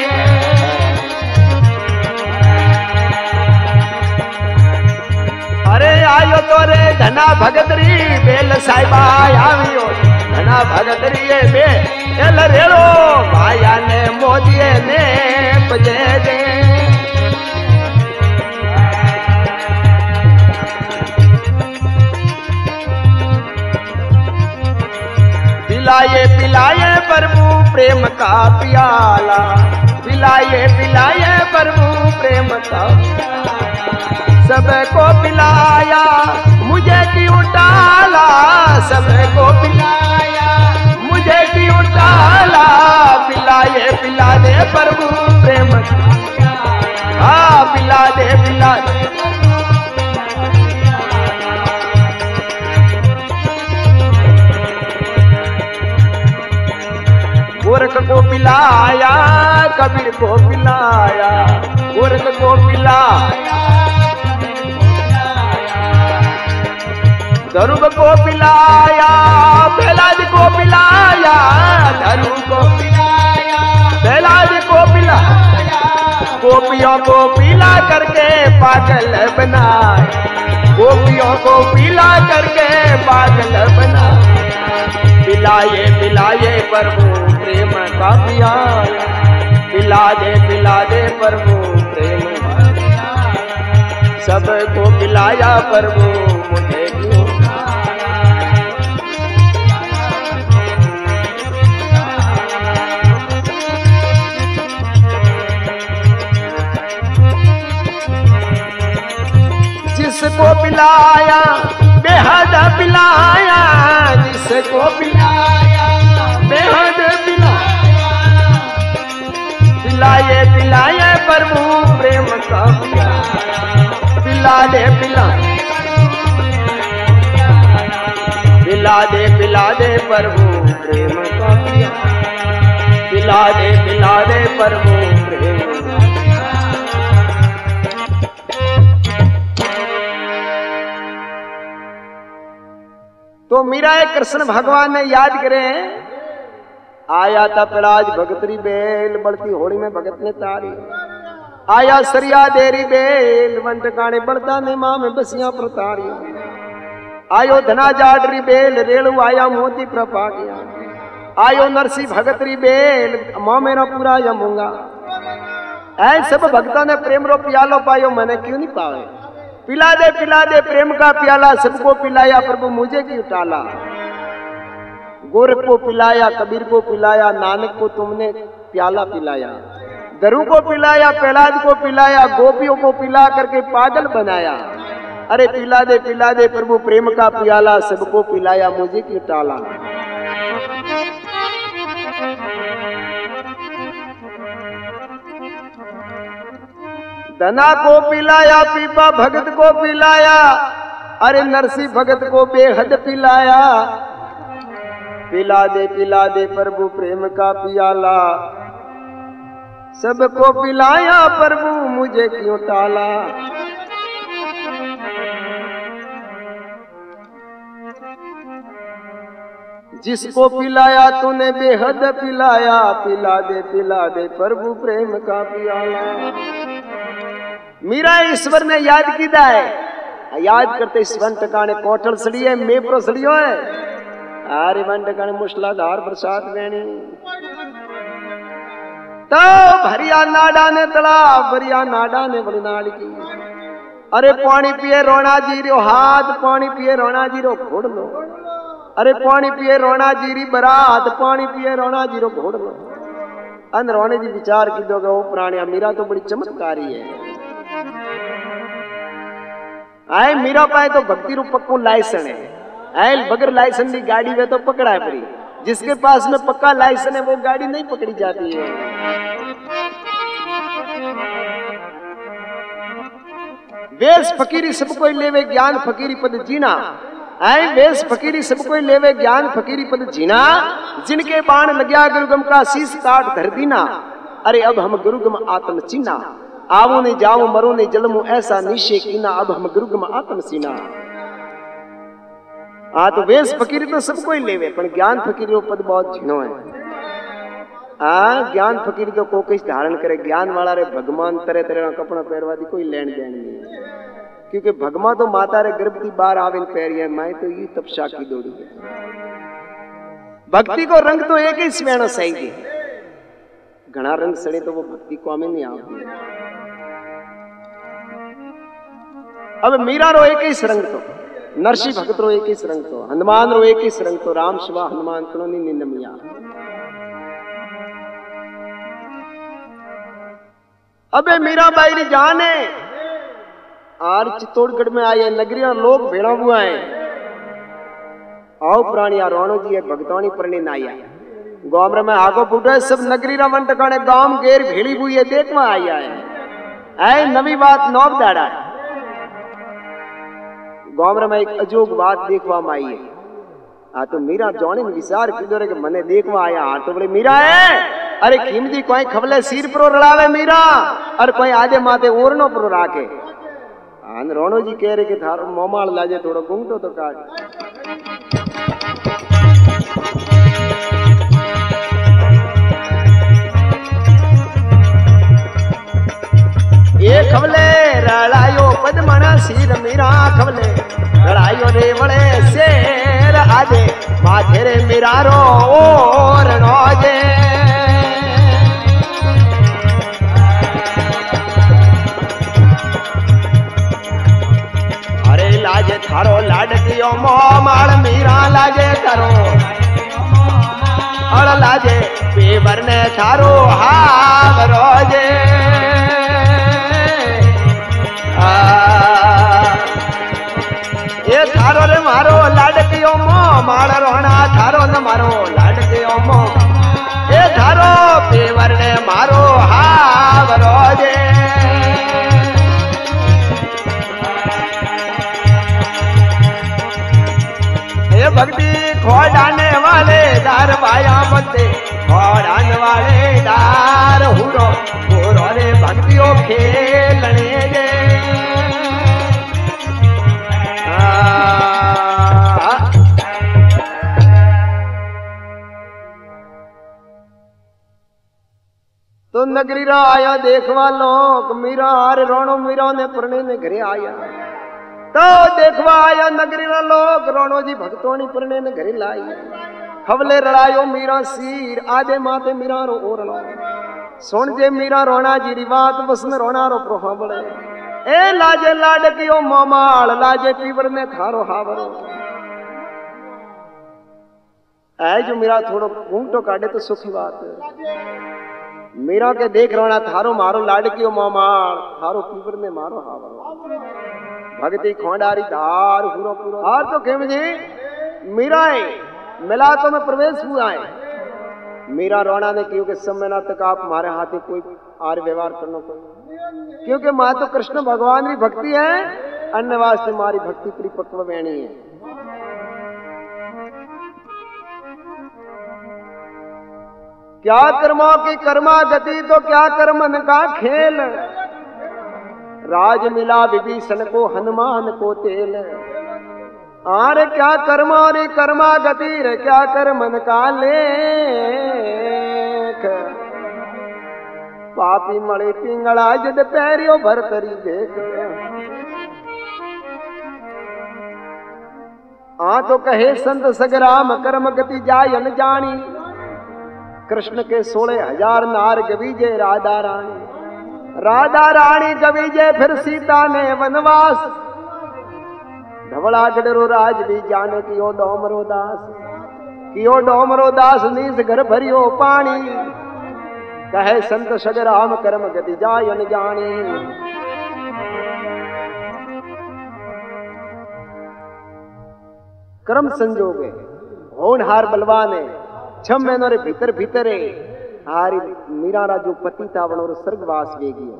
अरे आयो तो रे धना भगतरी बेल साहिबा आवियो धना भगतरी बे एल रेलो भाया ने मोदिए ने बजे दे पिलाए पिलाए प्रभु प्रेम का प्याला पिलाए पिलाए प्रभु प्रेम का सबको पिलाया मुझे क्यों टाला सबको पिलाया मुझे क्यों टाला पिलाए पिला दे प्रभु प्रेम हाँ पिला दे पिला दे गोरख को पिलाया कबीर को पिलाया गोरख को पिलाया धरुब को पिलाया बेलाज को पिलाया धरुब को पिलाया बेलाज को पिलाया गोपियों को पिला करके पागल बनाया गोपियों को पिला करके पागल बनाया पिलाए पिलाए प्रभु प्रेम का प्याला पिला दे प्रभु प्रेम सबको पिलाया प्रभु मुझे क्यों जिसको पिलाया बेहद पिलाया जिसको पिलाया बेहद पिलाया पिलाए पिलाए प्रभु प्रेम का पिला दे पिला दे प्रभु प्रेम का पिला दे प्रभु प्रेम तो मीरा कृष्ण भगवान ने याद करे आया था पड़ाज भगतरी बेल बढ़ती होड़ी में भगत ने तारी आया सरिया देरी बेल वन टकाने बढ़ता ने माँ में बसिया प्रतारी आयो धना जाडरी बेल रेणु आया मोती प्रपा गया आयो नरसी भगतरी बेल माँ मेरा पूरा यमूंगा ऐ सब भक्तों ने प्रेम रो पियालो पायो मैंने क्यों नहीं पावे पिला दे प्रेम का प्याला, सबको पिलाया प्रभु मुझे क्यों टाला। गोरख को पिलाया, कबीर को पिलाया, नानक को तुमने प्याला पिलाया। दरू को पिलाया, प्रहलाद को पिलाया, गोपियों को पिला करके पागल बनाया। अरे पिला दे प्रभु प्रेम का प्याला, सबको पिलाया मुझे क्यों टाला। धना को पिलाया, पीपा भगत को पिलाया, अरे नरसी भगत को बेहद पिलाया। पिला दे प्रभु प्रेम का पियाला, सबको पिलाया प्रभु मुझे क्यों टाला। जिसको पिलाया तूने बेहद पिलाया, पिला दे प्रभु प्रेम का पियाला। मीरा ईश्वर ने याद किया है, याद करते स्वन टकाने कोठल सड़ी है, मेपरो सड़ियो है। अरे वन टकाने मुसलाधार बरसात वेणी, तो भरिया नाडा ने तलाब, भरिया नाडा ने बड़नाड़ की। अरे पानी पिए रोना जी रो हाथ, पानी पिए रोना जी रो घोड़ लो। अरे पानी पिए रोना जी री बरात, पानी पिए रोना जी रो घोड़ लो। अन रोने जी विचार की दोगे वो प्राणिया, मीरा तो बड़ी चमत्कारी है। आए मीरा पाए तो भक्ति रूप पक्को लाइसन है। आए बगैर लाइसन की गाड़ी में तो पकड़ा है परी, जिसके पास में पक्का लाइसेंस है वो गाड़ी नहीं पकड़ी जाती है। वेश फकीरी सब कोई लेवे ज्ञान फकीरी पद जीना। आए वेश फकीरी सब कोई लेवे ज्ञान फकीरी पद जीना। जिनके बाण लग्या गुरुगम का शीश काट धर दीना। अरे अब हम गुरुगम आत्म चीना, आवो नहीं जाऊं मरो नहीं जलमू ऐसा निश्चय कीना। अब हम गुरुगम आत्म सीना। तो वेश फकीरी तो सब कोई लेवे, पर ज्ञान फकीरी वो पद बहुत झीणो है। ज्ञान फकीरी तो को किस धारण करे, ज्ञान वाला रे भगवान तरह तरह का कपड़ा पहरवा दी कोई लेन देन नहीं। क्योंकि भगवान तो माता रे गर्भ की बार आवे पैर है, मैं तो ये तपस्या की दौड़ी है। भक्ति को रंग तो एक ही स्वेण सही है, घना रंग सड़े तो वो भक्ति को हमें नहीं आती। अब मीरा रो एक ही रंग तो, नरसी भगत रो एक ही रंग तो, हनुमान रो एक ही रंग तो, राम शिवा हनुमान कलोनी निंदमिया। अबे मीरा बाई री जान है आर चित्तौड़गढ़ में आए नगरी और लोग भेड़ा हुआ है। आओ प्राणिया रोणो जी है भगतानी परणी नाया गांव में आगो बुढ़े सब नगरी रमन टकाने गांव गेर भेड़ी हुई है देखवा आया है। नवी बात नौब दाड़ा है गांव में एक अजोग बात देखवा में आई है। तो मीरा जौने विचार की कि मने देखवा आया। तो बोले मीरा है अरे खीमदी कोई खबले सिर पर रड़ावे मीरा और कोई आधे माथे ओरनो पर राखे। रोणो जी कह रहे कि थारो मोमाल लाजे थोड़ो गुंगटो तो काट। ये खबले रड़ायो पद्मना सिर मीरा खबले रड़ायो रे बड़े शेर आजे माथे रे मीरा रो और रोजे। अरे लाजे थारो लाडकियो मोमाल मीरा लाजे करो और लाजे पेवर ने थारो हाव रोजे। ये थारो रे मारो लाडकियो मोमाल रोना थारो न मारो लाडकियो मो ये थारो पेवर ने मारो हाव रोजे। ये भक्ति खोड़ाने वाले दार भाया बंदे खोड़ाने वाले दार हुरो हुरो रे भक्तियों खेलने दे। तो नगरी रा आया देखवा लोग मीरा हारे रोणो मीरा ने परणे ने घरे आया। तो देखवा आया नगरी रा लोग रोणो जी भक्तों परणे ने घरे लाई। खबले रड़ायो मीरा सिर आधे माथे मीरा रो ओरणो सुन जे मीरा रोना जी री बात बस में रोना रो प्रोहा बड़े। ए लाजे लाडकियो मोमाल लाजे पीवर ने थारो हावरो ऐ जो मेरा थोड़ो घूंटो काटे तो सुखी बात मेरा के देख रोना थारो मारो लाडकियो मोमाल थारो पीवर ने मारो हावरो भगती खोंडारी धार पूरो पूरो हार तो केम जी मीरा मिला तो मैं प्रवेश हुआ है मीरा रोना ने क्योंकि समय ना तक आप हमारे हाथ में कोई आर्य व्यवहार करना कोई क्योंकि मां तो कृष्ण भगवान की भक्ति है अन्य वास्ते हमारी भक्ति परिपक्व वेणी है। क्या कर्मों की कर्मा गति तो क्या कर्मन का खेल राज मिला विभीषण को हनुमान को तेल आरे क्या कर्मा रे कर्मा गति रे क्या कर्मन का लेख पापी मड़े पिंगला जद पैरियो भर तरी देख तो कहे संत सगराम कर्म गति जायन जानी कृष्ण के 16,000 नार गवीजे राधा रानी गवीजे फिर सीता ने वनवास धवला गडरो राज भी जाने कियो डोमरो दास नीस घर भरियो पानी कहे संत सगराम कर्म गति जायन जानी कर्म संजोगे होनहार बलवान है 6 महीनों रे भीतर भीतर हारी मीरा जो पति था वनो स्वर्गवास वेगी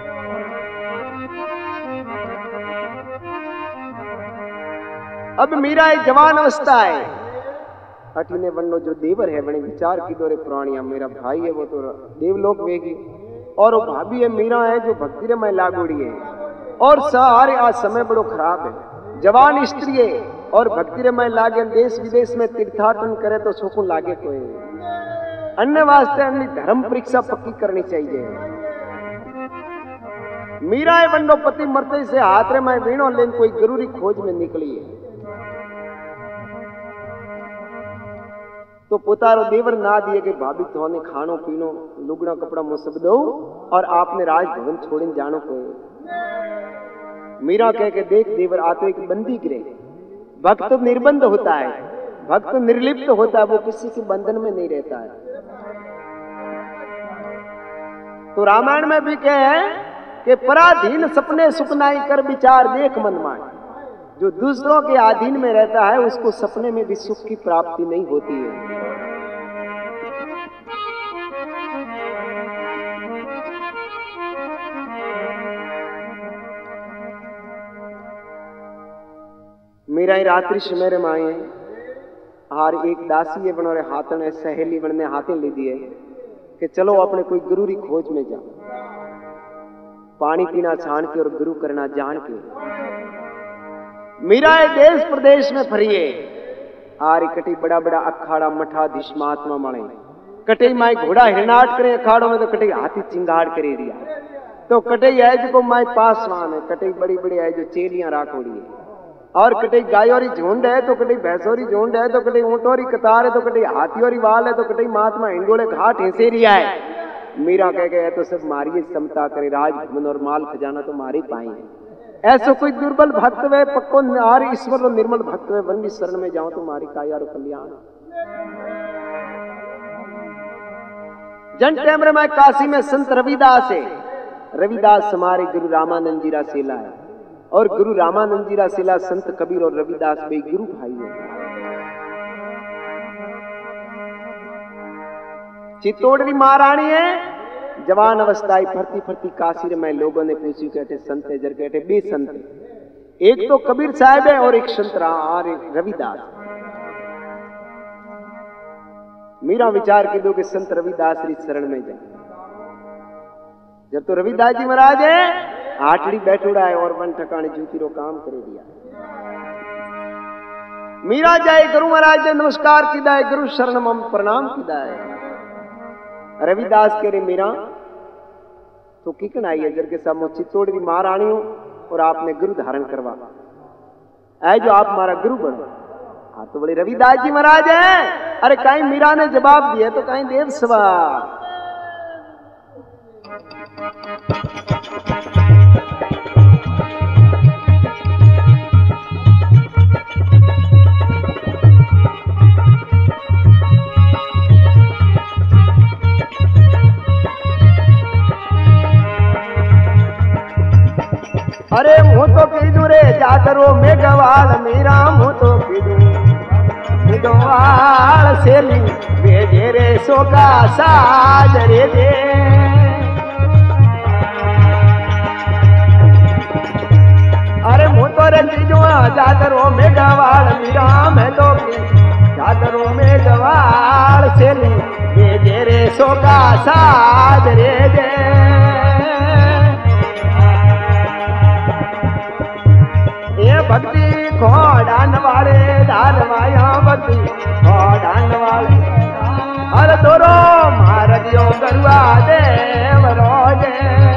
अब मीरा एक जवान अवस्था है अठीने वनो जो देवर है बने विचार की दौरे पुराणिया मेरा भाई है वो तो देवलोक वेगी और वो भाभी है मीरा है जो भक्ति रे मैं लागोड़ी है और सारे आज समय बड़ो खराब है जवान स्त्री है और भक्ति रे मैं लागे देश विदेश में तीर्थाटन करे तो सुकून लागे कोई अन्य वास्ते अन्य धर्म परीक्षा पक्की करनी चाहिए। मीरा वनो पति मरते से हाथ रे मैं वीणो लेन कोई जरूरी खोज में निकली है तो पुतारो देवर ना दिए कि भाभी तोने खानो पीनो लुगड़ा कपड़ा मुँह सब दो और आपने राजभवन छोड़ने जानो को मीरा कह के देख देवर आते एक बंदी गिरे भक्त निर्बंध होता है भक्त निर्लिप्त होता है वो किसी के बंधन में नहीं रहता है। तो रामायण में भी क्या है कि पराधीन सपने सुपनाई कर विचार देख मन मान जो दूसरों के अधीन में रहता है उसको सपने में भी सुख की प्राप्ति नहीं होती है। मेरा ही रात्रि मेरे माए हार एक दासी है बनोरे हाथन है सहेली बनने हाथे ले दिए कि चलो अपने कोई गुरु की खोज में जा पानी पीना छान के और गुरु करना जान के मीरा देश प्रदेश में फरिए आरी कटी बड़ा बड़ा अखाड़ा मठाधीश महात्मा मणे कटे माई घोड़ा हिरनाट करे अखाड़ों में तो कटे हाथी चिंगाड़ करे दिया तो कटे है जो माई पासवान है कटे बड़ी बड़ी है जो चेलियां राखोड़ी है और कटे गायोरी झुंड है तो कटे भैंसोरी झुंड है तो कटे ऊंटोरी कतार है तो कटे हाथियोरी वाल है तो कटे महात्मा हिंडोले घाट हेसेरिया है। मीरा कह गए तो सब मारिए समता करे राजभवन और माल खजाना तो मारी पाई ऐसा कोई दुर्बल भक्त वे पक्को नार ईश्वर और निर्मल भक्त वे वन शरण में जाओ तो मारी काया और कल्याण। जन टेमरे में काशी में संत रविदास है रविदास हमारे गुरु रामानंद जी रा सेला है और गुरु रामानंद जी रा सेला संत कबीर और रविदास भाई गुरु भाई है। चित्तौड़री महारानी है जवान अवस्था फरती फरती काशी में लोगों ने पूछी कहते संत जर कहते बे संत एक तो कबीर साहब है और एक संत रविदास। मीरा विचार की दो कि संत रविदास री शरण में जाए जब तो रविदास जी महाराज है आठड़ी बैठोड़ा है और वन ठकाने जूती रो काम करे दिया। मीरा जाए गुरु महाराज ने नमस्कार की दाए गुरु शरण मम प्रणाम की दाए। रविदास कह रहे मीरा तो किकन आई है जर के सब चित्तौड़री महारानी हो और आपने गुरु धारण करवा ऐ जो आप हमारा गुरु बनो। हाँ तो बोले रविदास जी महाराज है अरे कहीं मीरा ने जवाब दिया तो कहीं देव सवाल अरे मुँह तो कीधु रे जागरो मेघवाल मीरा मुँह तो कीधु मेघवाल सेली भेजे रे सोका साज रे दे। अरे मुँह तो रे कीधु जागरो मेघवाल मीरा मैं तो जागरो मेघवाल सेली भेजे रे सोका साज रे दे। भक्ति खोडान वाले धारवाया भक्ति खोडान वाले हर दोरो मार दियो गरुआ देव रोजे।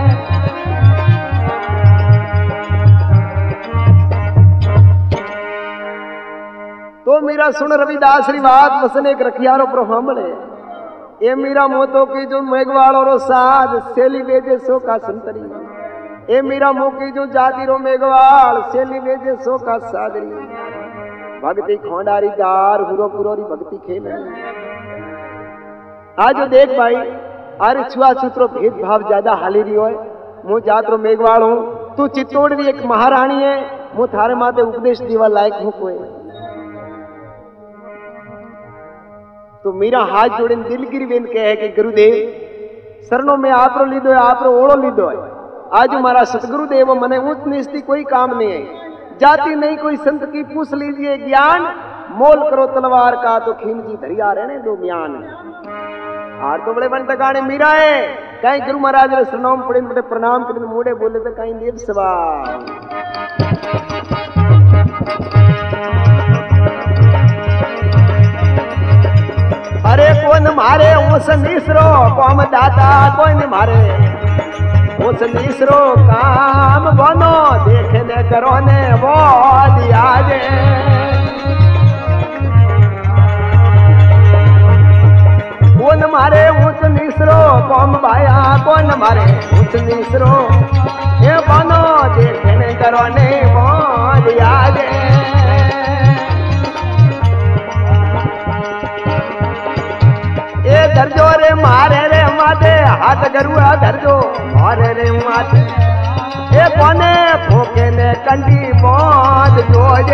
तो मेरा सुन रविदास री बात वसन एक रखियारो प्रभामले ये मेरा मोतो की जो मेघवाल और साध सेली बेजे सो का संतरी ए मेरा मोकी जो जाति रो मेघवाल सेली वेजे सो का सादरी भक्ति खोंडारी दार हुरो पुरोरी भक्ति खेल। आज देख भाई अरे छुआ छुत्रो भेदभाव ज्यादा हाली रही होय मु जात रो मेघवाल हूं तू चित्तौड़ री एक महारानी है मु थारे माते उपदेश दीवा लायक हूं कोई। तो मेरा हाथ जोड़े दिलगिरी बेन कहे कि गुरुदेव शरणों में आप रो लीधो है आप रो ओढ़ो लीधो है। आज हमारा सतगुरुदेव मने ऊंच नीच कोई काम नहीं है जाति नहीं कोई संत की पूछ लीजिए ज्ञान मोल करो तलवार का तो खींच जी धरिया रहने दो ज्ञान। आर तो बड़े बन गाने मीरा है कहीं गुरु महाराज ने शरणों पड़े बड़े प्रणाम कर मुड़े बोले तो कहीं देव सवाल। अरे कौन मारे उस निसरो कौम दाता कौन मारे उस निसरो काम बनो देखने करो ने वो दिया जे। कौन मारे उस निसरो कौम भाया कौन मारे उस निसरो ये बनो देखने करो ने वो दिया जे। ये दर्जो रे मारे रे माते हाथ गरुआ दर्जो मारे रे माते ये कोने फोके ने कंडी बांध जोजे।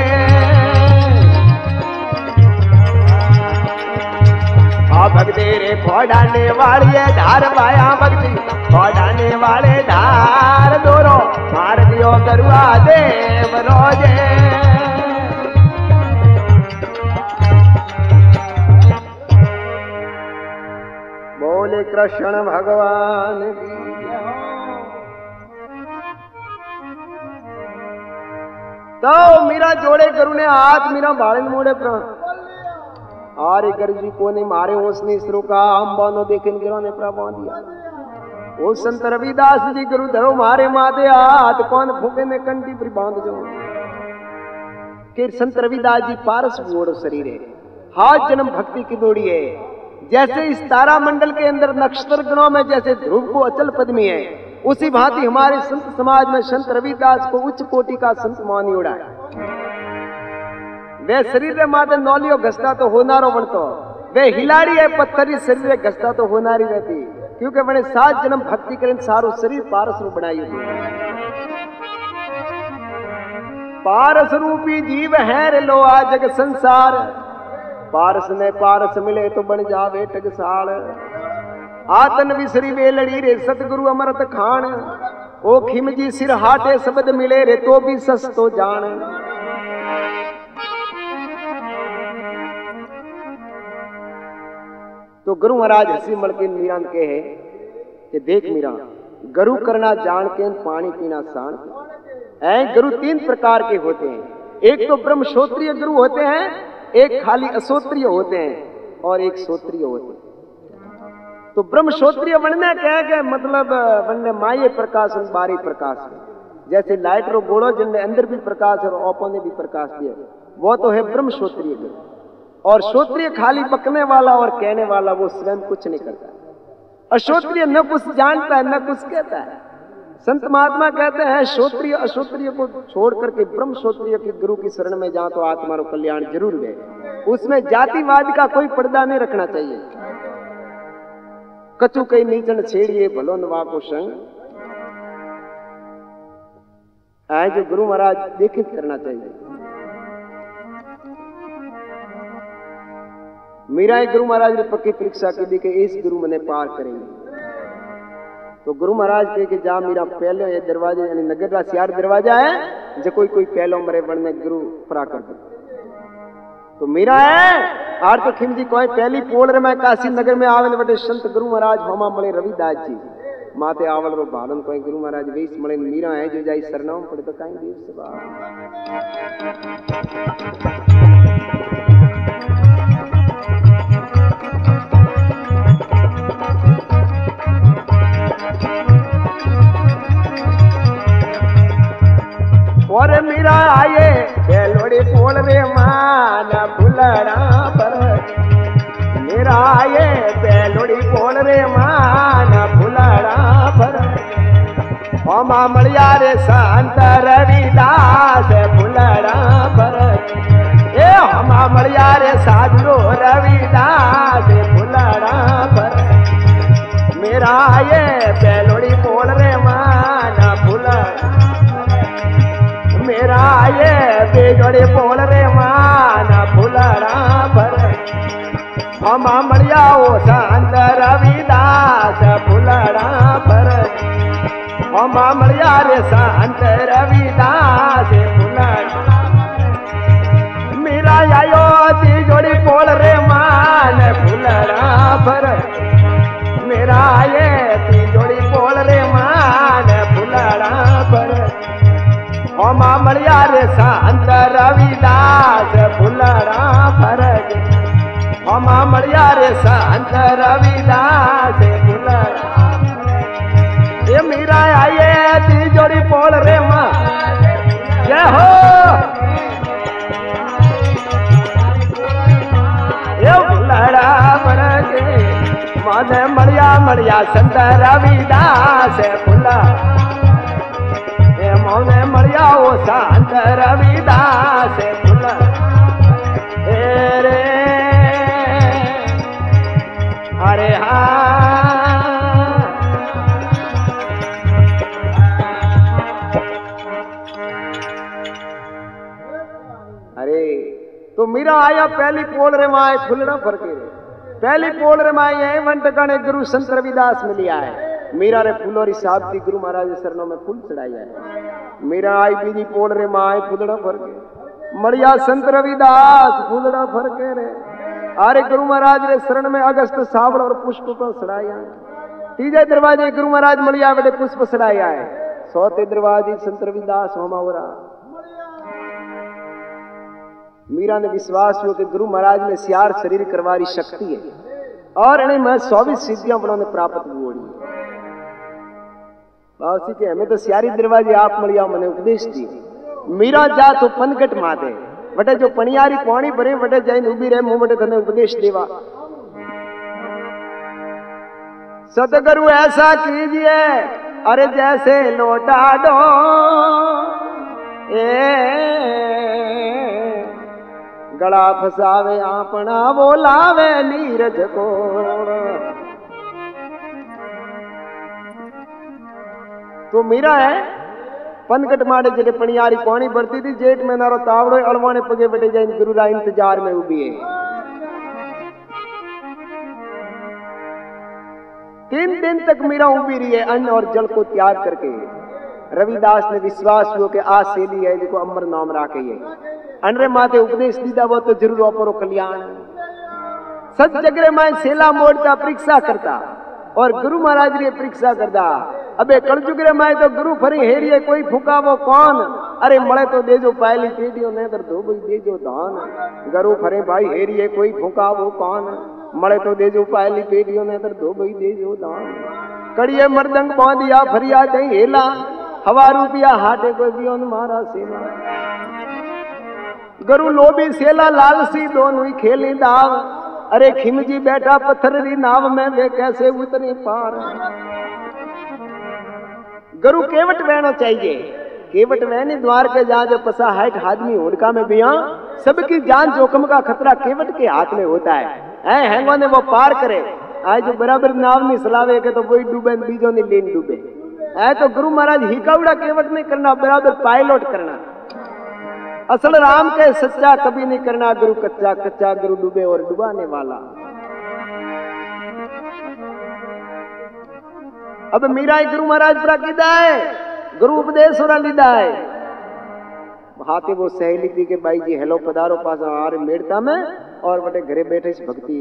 आ भक्ति रे खोडाने वाली धार पाया भक्ति खोडाने वाले धार दोरो मार दियो गरुआ देव रोजे। बोले कृष्ण भगवान की तो मेरा जोड़े करू ने हाथ मेरा बाड़न मोड़े प्राण आरे गरजी को ने मारे उसने इसरो का अंबानो देखन गिरो ने प्रभु दिया। ओ संत रविदास जी गुरु धरो मारे माते हाथ कौन फूके ने कंटी पर बांध जो के संत रविदास जी पारस गोड़ शरीर है हाथ जन्म भक्ति की दौड़ी है। जैसे इस तारा मंडल के अंदर नक्षत्र गणों में जैसे ध्रुव को अचल पद्मी है उसी भांति हमारे संत समाज में संत रविदास को उच्च कोटि का संत मानी उड़ा है। वे शरीर रे माते नौलियो घसता तो होनारो बनतो वे हिलाड़ी है पत्थरी शरीर रे घसता तो होनारी रहती क्योंकि मैंने 7 जन्म भक्ति करें सारो शरीर पारस रूप बनाई हुई। पारस रूपी जीव है रे लो आ जग संसार पारस ने पारस मिले तो बन जावे टगसाल। आतन विसरी वे लड़ी रे सतगुरु अमृत खान ओ खिम जी सिर हाटे शब्द मिले रे तो भी सस तो जान। तो गुरु महाराज हसी मलके मीरा के है कि देख मीरा गुरु करना जान के पानी पीना शान के ऐ गुरु 3 प्रकार के होते हैं। एक तो ब्रह्म क्षोत्रिय गुरु होते हैं एक खाली अशोत्रिय होते हैं और एक क्षोत्रिय होते हैं। तो ब्रह्म क्षोत्रिय बनने क्या है मतलब बनने माये प्रकाश और बारी प्रकाश है जैसे लाइट रो गोड़ो जिनने अंदर भी प्रकाश और ओपो ने भी प्रकाश दिया वो तो है ब्रह्म क्षोत्रिय गुरु। और क्षोत्रिय खाली बकने वाला और कहने वाला वो स्वयं कुछ नहीं करता। अक्षोत्रिय न कुछ जानता है न कुछ कहता है। संत महात्मा कहते हैं क्षोत्रिय अक्षोत्रिय को छोड़ करके ब्रह्म क्षोत्रिय के गुरु की शरण में जा तो आत्मा रो कल्याण जरूर है। उसमें जातिवाद का कोई पर्दा नहीं रखना चाहिए। कछु कई नीचन छेड़िए भलो नवा को संग आए जो गुरु महाराज देखे करना चाहिए। मीरा गुरु महाराज ने पक्की परीक्षा की दी कि इस गुरु मने पार करेंगे। तो गुरु महाराज कहे कि जा मीरा पहले ये दरवाजे यानी नगर का सियार दरवाजा है जो कोई पहलो मरे बनने गुरु परा कर दे। तो मीरा है आर तो खिमजी कोई पहली पोल रे मैं काशी नगर में आवे बटे संत गुरु महाराज होमा मले रविदास जी माते आवल रो भालन कोई गुरु महाराज वेश मले मीरा है जो जाई सरनाम पड़े तो काई देव सभा और मीरा आए बेलोड़ी पोल रे मान फुलड़ा पर मीरा आए बेलोड़ी पोल रे मान फुलड़ा पर होमा मलिया रे संत रविदास फुलड़ा पर ए होमा मलिया रे साधु रविदास फुलड़ा पर मीरा आए बेलोड़ी पोल रे मान फुलड़ा मेरा ये बेजोड़े बोल रे मान फुलड़ा पर हम मलिया ओ संत रविदास फुलड़ा पर हम मलिया रे संत रविदास फुलड़ा मेरा आयो तिजोड़ी बोल रे मान फुलड़ा पर मेरा ये तिजोड़ी बोल रे मान फुलड़ा पर होमा मलिया रे संत रविदास फुलड़ा पर होमा मलिया रे संत रविदास फुलड़ा ये मीरा आये तिजोड़ी पोल रे मां जय हो ये फुलड़ा पर माने मलिया मलिया संत रविदास फुलड़ा मौने मरिया ओ संत रविदास फुला रे अरे हाँ अरे तो मीरा आया पहली पोल रे माए फुलड़ा फरके पहली पोल रे माए वंट गणे गुरु संत रविदास मिलिया है मीरा रे फूलोरी साहब की गुरु महाराज शरणों में फूल चढ़ाया है मीरा आई बीजी पोल रे माए फुलड़ा फरके मरिया संत रविदास फुलड़ा फरके रे अरे गुरु महाराज रे शरण में अगस्त सावड़ और पुष्प को चढ़ाया तीजे दरवाजे गुरु महाराज मलिया बड़े पुष्प चढ़ाया है सौते दरवाजे संत रविदास होमावरा मीरा ने विश्वास हुआ कि गुरु महाराज में सियार शरीर करवारी शक्ति है और इन्हें मैं 24 सिद्धियां उन्होंने प्राप्त हुई बासी के हमें तो सियारी दरवाजे आप मलिया मैंने उपदेश दी मीरा जा तो पनकट माते बटे जो पनियारी पानी भरे बटे जाइन उभी रहे मुंह बटे तने उपदेश देवा सतगुरु ऐसा कीजिए अरे जैसे लोटा दो गला फसावे आपना बोलावे नीरज को तो मीरा है पनकट माड़े जेटे पनियारी पानी भरती थी जेठ में नारो तावड़ो अलवाने पगे बटे जाइन गुरु रा इंतजार में उभी है 3 दिन तक मीरा उभी रही है अन्न और जल को त्याग करके रविदास ने विश्वास हुआ कि आज सेली है जिसको अमर नाम राखे है अनरे माते उपदेश दीदा वो तो जरूर अपरो कल्याण सच जगरे माए सेला मोड़ता परीक्षा करता और गुरु महाराज री परीक्षा करता अबे कलजुगरे माए तो गुरु फरी हेरिए कोई फुकावो कौन अरे मळे तो देजो पायली पेडियो ने तर धोबई देजो धान गुरु फरे भाई हेरिए कोई फुकावो कौन मळे तो देजो पायली पेडियो ने तर धोबई देजो धान कड़िए मर्दंग बांधिया फरिया दई हेला हवा रुपया हाटे कोई बियोन मारा सेना गुरु लोभी सेला लालसी दोनों ही खेली दाव अरे खिमजी बैठा पत्थर री नाव में वे कैसे उतरी पार गुरु केवट बहनो चाहिए केवट बहनी द्वार के जहाँ जो पसा हाइट आदमी उड़का में बिया सबकी जान जोखम का खतरा केवट के हाथ में होता है हैंगो ने वो पार करे आज जो बराबर नाव नहीं सलावे के तो वही डूबे बीजों ने लीन डूबे है तो गुरु महाराज हिकावड़ा केवट नहीं करना, बराबर पायलट करना। असल राम के सच्चा कभी नहीं करना गुरु कच्चा, कच्चा गुरु डूबे और डुबाने वाला। अब मीरा गुरु महाराज पर कीदा है, गुरु उपदेश हो लीदा है। हाथे वो सहेली थी के भाई जी हेलो पधारो पास आ रहे मेड़ता में और बटे घरे बैठे इस भक्ति।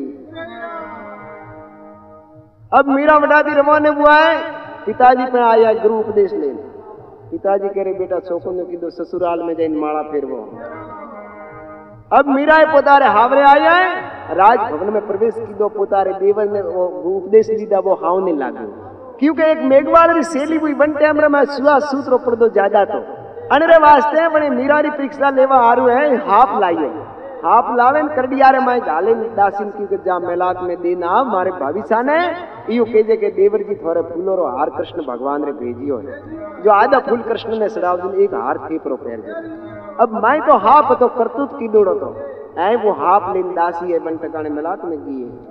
अब मीरा बटा दी रवाने हुआ है, पिताजी पे आया गुरु उपदेश लेने। पिताजी कह रहे बेटा छोको ने की दो ससुराल में जाइन माड़ा फेरवो। अब मीरा पोतारे हावरे आया है, राजभवन में प्रवेश की दो पोतारे देवर ने वो उपदेश लीधा वो हाव नहीं लागू, क्योंकि एक मेघवाल री सेली हुई वन टाइम में सुआ सूत्र पड़ दो ज्यादा तो अनरे वास्ते बने मीरा री परीक्षा लेवा आरू है हाफ लाइए। हाफ लावेन करडिया रे माई गाले दासिन की जा मेलात में देना मारे भविष्य ने इयो केजे के देवर जी थोड़े फूलों रो हार कृष्ण भगवान रे भेजियो है, जो आधा फूल कृष्ण ने सड़ाव दिन एक हार थी प्रो पैर दे। अब मैं तो हाफ तो करतूत की दौड़ो तो ऐ वो हाफ लेन दासी है बन टकाने मेलात में गई है।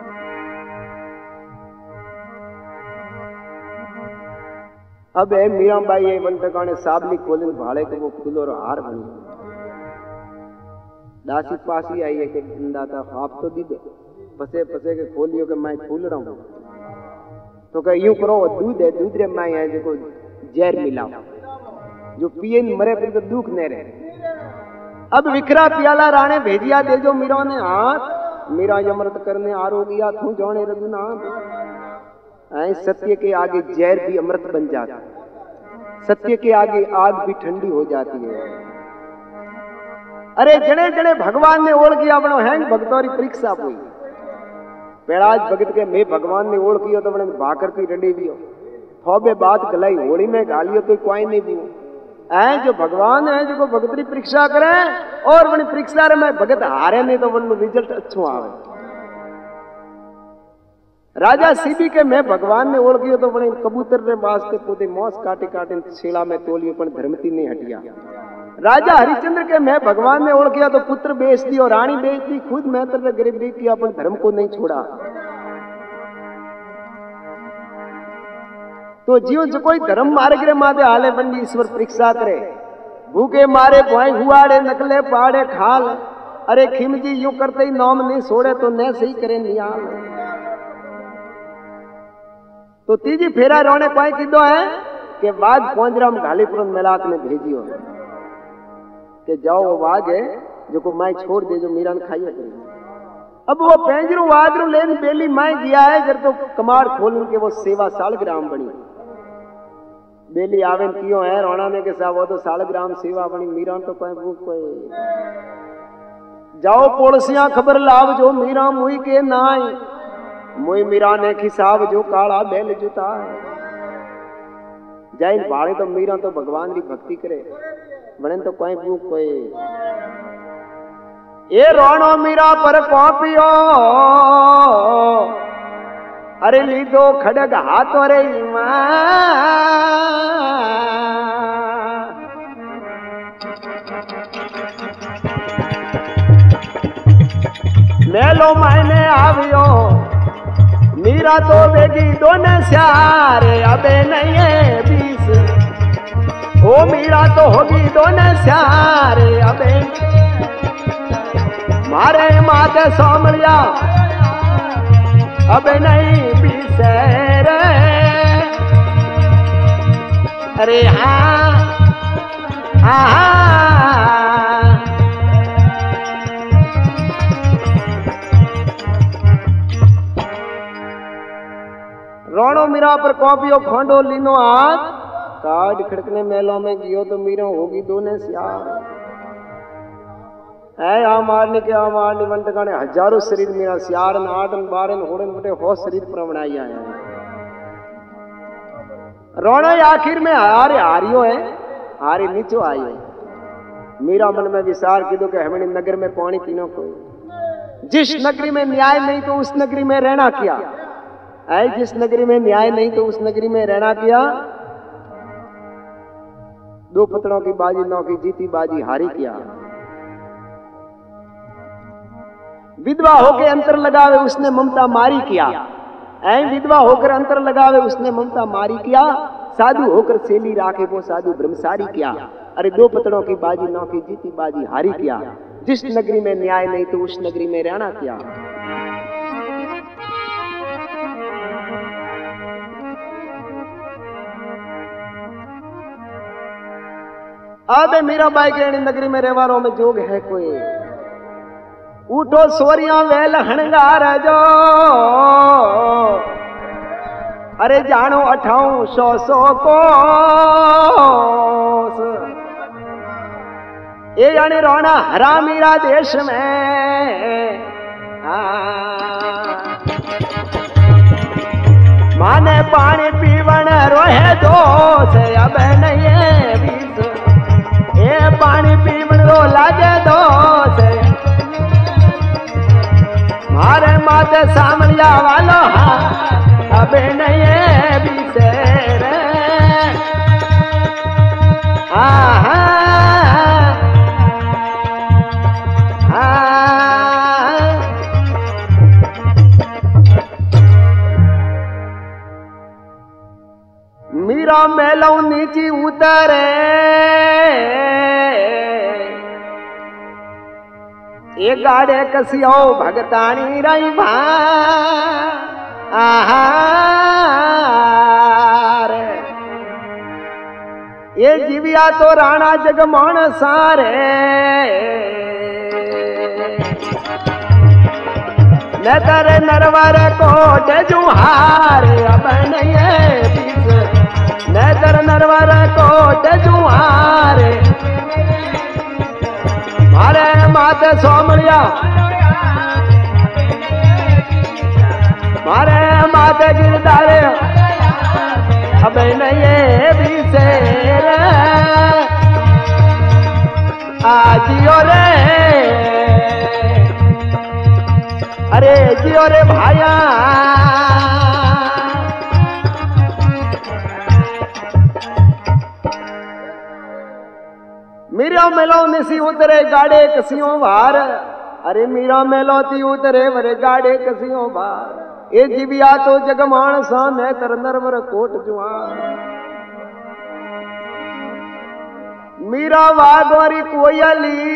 अब है मीरा बाई है वन टकाने साबली खोलन भाड़े के वो फूलों रो हार बनी। दासी पासी आई है कि दाता आप तो दी दे, पसे पसे के खोलियो के मैं फूल रहा हूँ तो कह यूं करो दूध है, दूध रे मैं है जो जहर मिलाओ, जो पिए मरे फिर तो दुख नहीं रहे। अब विखरा प्याला राणे भेजिया दे जो मीरा ने हाथ, मीरा अमृत करने आरोगिया थू जाने रघुनाथ। ऐ सत्य के आगे जहर भी अमृत बन जाता, सत्य के आगे आग भी ठंडी हो जाती है। अरे जड़े जड़े भगवान ने ओढ़ किया बनो हैंग भक्तोरी परीक्षा हुई। पेड़ाज भगत के मैं भगवान ने ओढ़ किया तो बने भाकर की रडी भी हो थोबे बात गलाई होली में गालियो तो कोई नहीं भी ऐ जो भगवान है जो भगतरी परीक्षा करे और बनी परीक्षा रे मैं भगत हारे नहीं तो वन रिजल्ट अच्छो आवे। राजा सीधी के मैं भगवान ने ओढ़ किया तो बने कबूतर रे वास्ते पोते मौस काटे काटे छेड़ा में तोलियो पण धर्मती नहीं हटिया। राजा हरिचंद्र के मैं भगवान ने ओढ़ किया तो पुत्र बेच दी और रानी बेच दी, खुद महतर ने गरीब बेच दिया, अपन धर्म को नहीं छोड़ा। तो जीव जो कोई धर्म मार्ग रे मादे हाले बंदी ईश्वर परीक्षा करे, भूखे मारे भोई हुआड़े नकले पाड़े खाल। अरे खिम जी यूं करते ही नाम नहीं छोड़े तो न सही करे नियाल। तो तीजी फेरा रोने कोई किदो है कि बाद पोंजराम घालीपुर मेलात में भेजियो कि जाओ वो वाघ है जो को माई छोड़ दे जो मीरा ने खाई है। अब वो पेंजरू वादरू लेन बेली माई गया है जब तो कमाड़ खोल के वो सेवा सालग्राम बनी। बेली आवेन कियो है रोना ने के साथ वो तो सालग्राम सेवा बनी, मीरा तो कोई भूख कोई। जाओ पड़ोसियां खबर लाव जो मीरा मुई के नाई, मुई मीरा ने खिसाब जो काला बैल जुता है। जैन भाड़े तो मीरा तो भगवान की भक्ति करे बने तो कोई भूख कोई। ये रोनो मीरा पर कॉपियो अरे लीधो खड़ग हाथों रे मेलो मायने आवियो मीरा तो बेगी दोने स्यारे अबे नहीं है बीस। ओ मीरा तो होगी दोने स्यारे अबे मारे माते सोमलिया अबे नहीं पीसे रे। अरे हाँ हाँ रोणो मीरा पर कॉपियो खोंडो लीनो हाथ काट खड़कने मेलों में गियो तो मीरा होगी दोने स्यार। है आ मारने के आ मारने वन टकाने हजारों शरीर मेरा सियारन आठन बारन होड़न बटे हो शरीर प्रवणाई आए। रोणो आखिर में हारे हारियो है हारे नीचो आई है। मेरा मन में विचार की दो कि हमें नगर में पानी पीनो कोई। जिस नगरी में न्याय नहीं तो उस नगरी में रहना किया है, जिस नगरी में न्याय नहीं तो उस नगरी में रहना किया। दो पतड़ों की बाजी नौ की जीती बाजी हारी किया। विधवा होकर अंतर लगावे उसने ममता मारी किया। ऐ विधवा होकर अंतर लगावे उसने ममता मारी किया। साधु होकर सेली राखे वो साधु ब्रह्मचारी क्या। अरे दो पतड़ों की बाजी नौ की जीती बाजी हारी क्या। जिस नगरी में न्याय नहीं तो उस नगरी में रहना क्या। अब मीराबाई के नगरी में रहवारों में जोग है कोई। उठो सोरिया वेल हणगार जो, अरे जानो 2800 को ये जाने रोना हरा मीरा देश में। माने पानी पीवन रोहे दोष अब नहीं बीस। ये पानी पीवन रो लागे दोष मारे माते सामलिया वालो अब नहीं बीसेर। मीरा मेलों नीची उतरे ये गाड़े कसियो भगतानी रही भा। ये जीविया तो राणा जगमोहन सारे नतर नरवर कोट जुहारे अब नहीं बीस। नतर नरवर कोट जुहारे मारे माते सोमड़िया मारे माते गिरदारे अब नहीं बीसेर। जियो रे अरे जियो रे भाया। मीरा मेलो निसी उतरे गाड़े कसियों बार। अरे मीरा मेलो ती उतरे वरे गाड़े कसियों बार। ये जीविया तो जगमान साने तर नरवर कोट जुआन। मीरा वागवारी कोयली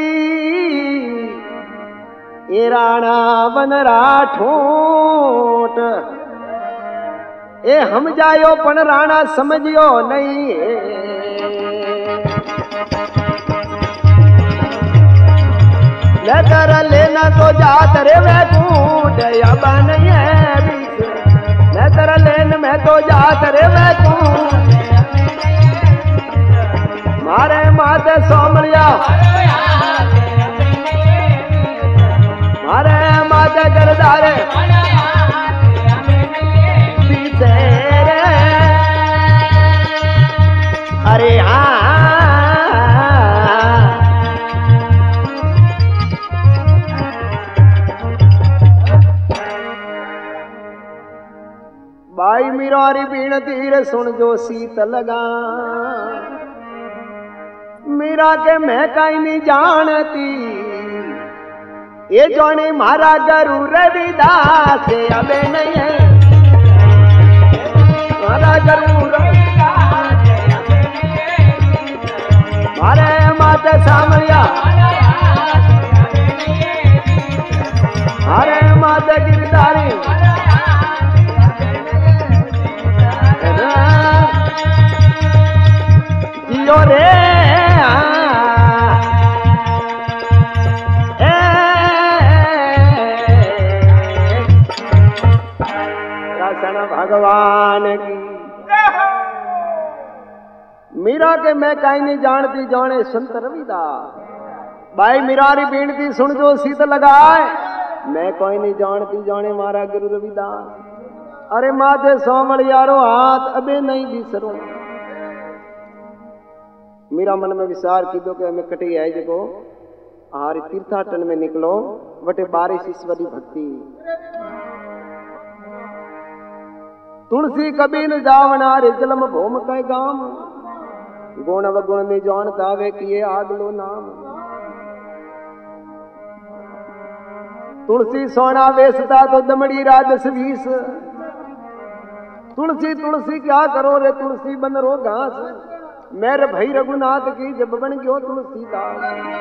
ये राणा बन राठोट। ए हम जायो पण राणा समझियो नहीं लेकर लेना तो जात रे वैकुंठ अब नहीं है बीच। लेकर लेन में तो जात रे वैकुंठ मारे माते सोमलिया मारे माते गरदारे पीछे रे। अरे भाई मीरारी बीनती रे सुन जो सीत लगा। मीरा के मैं कहीं नहीं जानती ये जोनी मारा गुरु रविदास अबे नहीं है। मारा गुरु मारे माते सामरिया मारे माते गिरधारी जियो रे भगवान की। मीरा के मैं कहीं नहीं जानती जाने संत रविदास। भाई मीरारी बीनती सुन जो सीत लगाए। मैं कोई नहीं जानती जाने मारा गुरु रविदास। अरे माथे सोमल यारो हाथ अबे नहीं बिसरो। मेरा मन में विचार की दो कि हमें कटी है जगो हारी तीर्थाटन में निकलो बटे बारिश ईश्वरी भक्ति। तुलसी कबीर जावना रे जलम भूम कै गाम। गुण अवगुण में जानता वे किए आगलो नाम। तुलसी सोना वेसता तो दमड़ी राजस 20। तुलसी तुलसी क्या करो रे तुलसी बन रो घास, मेरे भाई रघुनाथ की जब बन गयो तुलसीदास।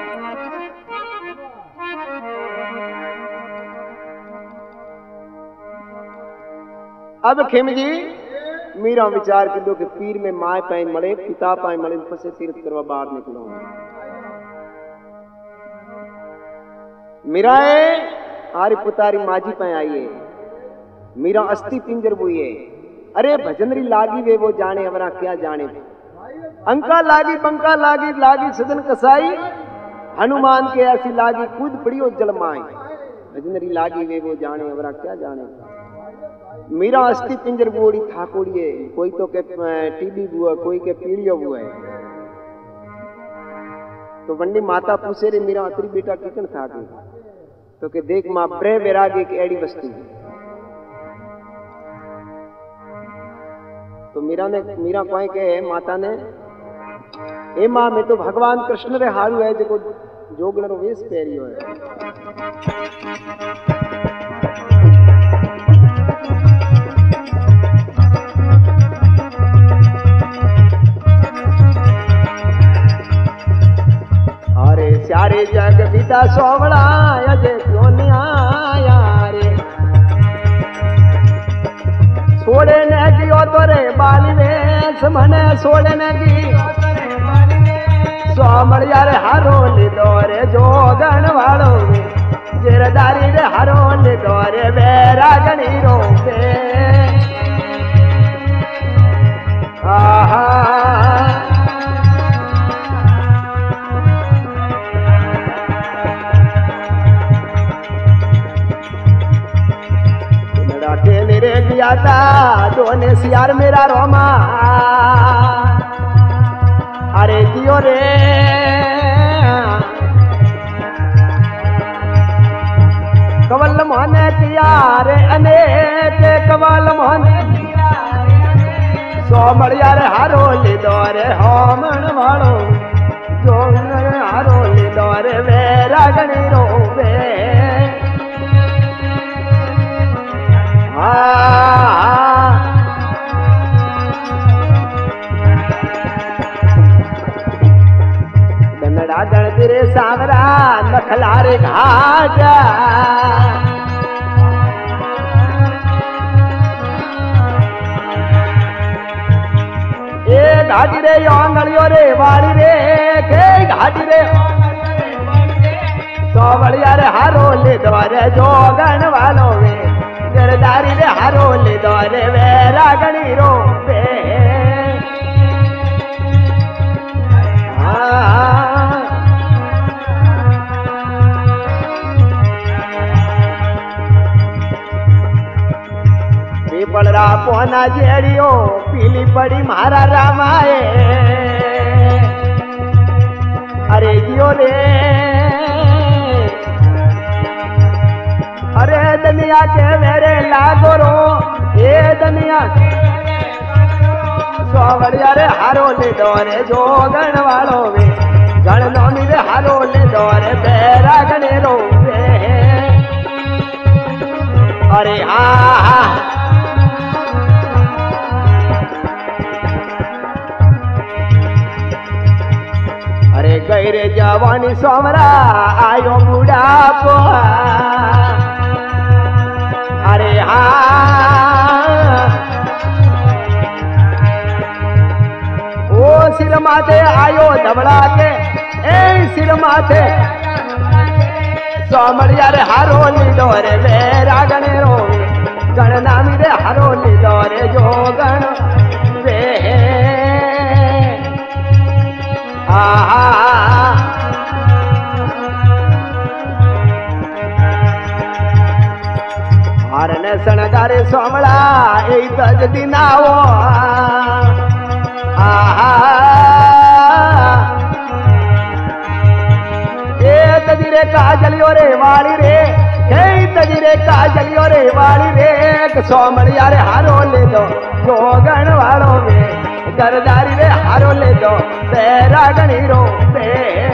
अब खेम जी मीरा विचार कर दो कि पीर में माए पाए मले पिता पाए मले फसे तीर्थ करवा बाहर निकलो। मीराए आरी पुतारी माजी पाए आइए, मीरा अस्थि पिंजर बुए। अरे भजनरी लागी वे वो जाने हमारा क्या जाने, अंका लागी पंका लागी लागी सदन कसाई, हनुमान के ऐसी लागी कूद पड़ी और जलमाई। भजनरी लागी वे वो जाने हमारा क्या जाने। मीरा अस्थि पिंजर बुओड़ी ठाकोड़िए, कोई तो के टीबी बुआ, कोई के पीड़ियो बुआ। तो वंडी माता पूछे रे मीरा अतरी बेटा किकन था के, तो के देख मां प्रे वैरागी की एड़ी वस्तु। तो मीरा कोई के माता ने ए मां में तो भगवान कृष्ण रे हारू है जो जोगण रो वेश पहरियो है। अरे सारे जग पिता सोवड़ा अजय क्यों नहीं आया रे, छोड़े ने गियो तो रे बाली वेश मने छोड़े ने गियो तो रे बाली वेश, सोमड़िया रे हरो लिदो रे जोगण वालो गिरदारी रे हरो लिदो रे बैरागणी रोके। आहा मेरे दिया था दोने सियार मेरा रोमा, अरे दियो रे कवल मोहने किया रे अनेक कवल मोहने किया रे, सोमड़िया रे हारो लिदो रे होमन वालो जोगण रे हारो लिदो रे वैरागणी रोवे। गनड़ा गणतिरे सावरा नखलारे घाट, ए घाटी रे योंगलियो रे वाली रे के घाटी रे सोवड़िया रे हारो ले द्वारे जोगण वालो वे, गिरदारी रे हरो ले दौरे वैरागणी रोपे। पीपलरा पोना जेड़ियो पीली पड़ी मारा रामाए, अरे जियो रे अरे दुनिया के मेरे लागो रो, ये दुनिया के सोवड़िया रे हारो ले दौरे जोगण वालो वे, गण नौमी रे हारो ले दौरे बैरागणी रोवे। अरे हाँ अरे गई रे जवानी सोमरा आयो बुढ़ापो, अरे हाँ ओ सिर माथे आयो धबड़ा के, ए सिर माथे सोमड़िया रे हारो लिदो रे वैरागणी रोवे, गणनामी रे हारो लिदो रे जोगण वे। हरने सणगारे सोमड़ा एक गज दिनावो, ए तजीरे काजलियो रे वाली रे, हे तजीरे काजलियो रे वाली रे, सोमड़िया रे हारो ले दो जोगण वालो वे, गरदारी रे हारो ले दो बैरागणी रोपे।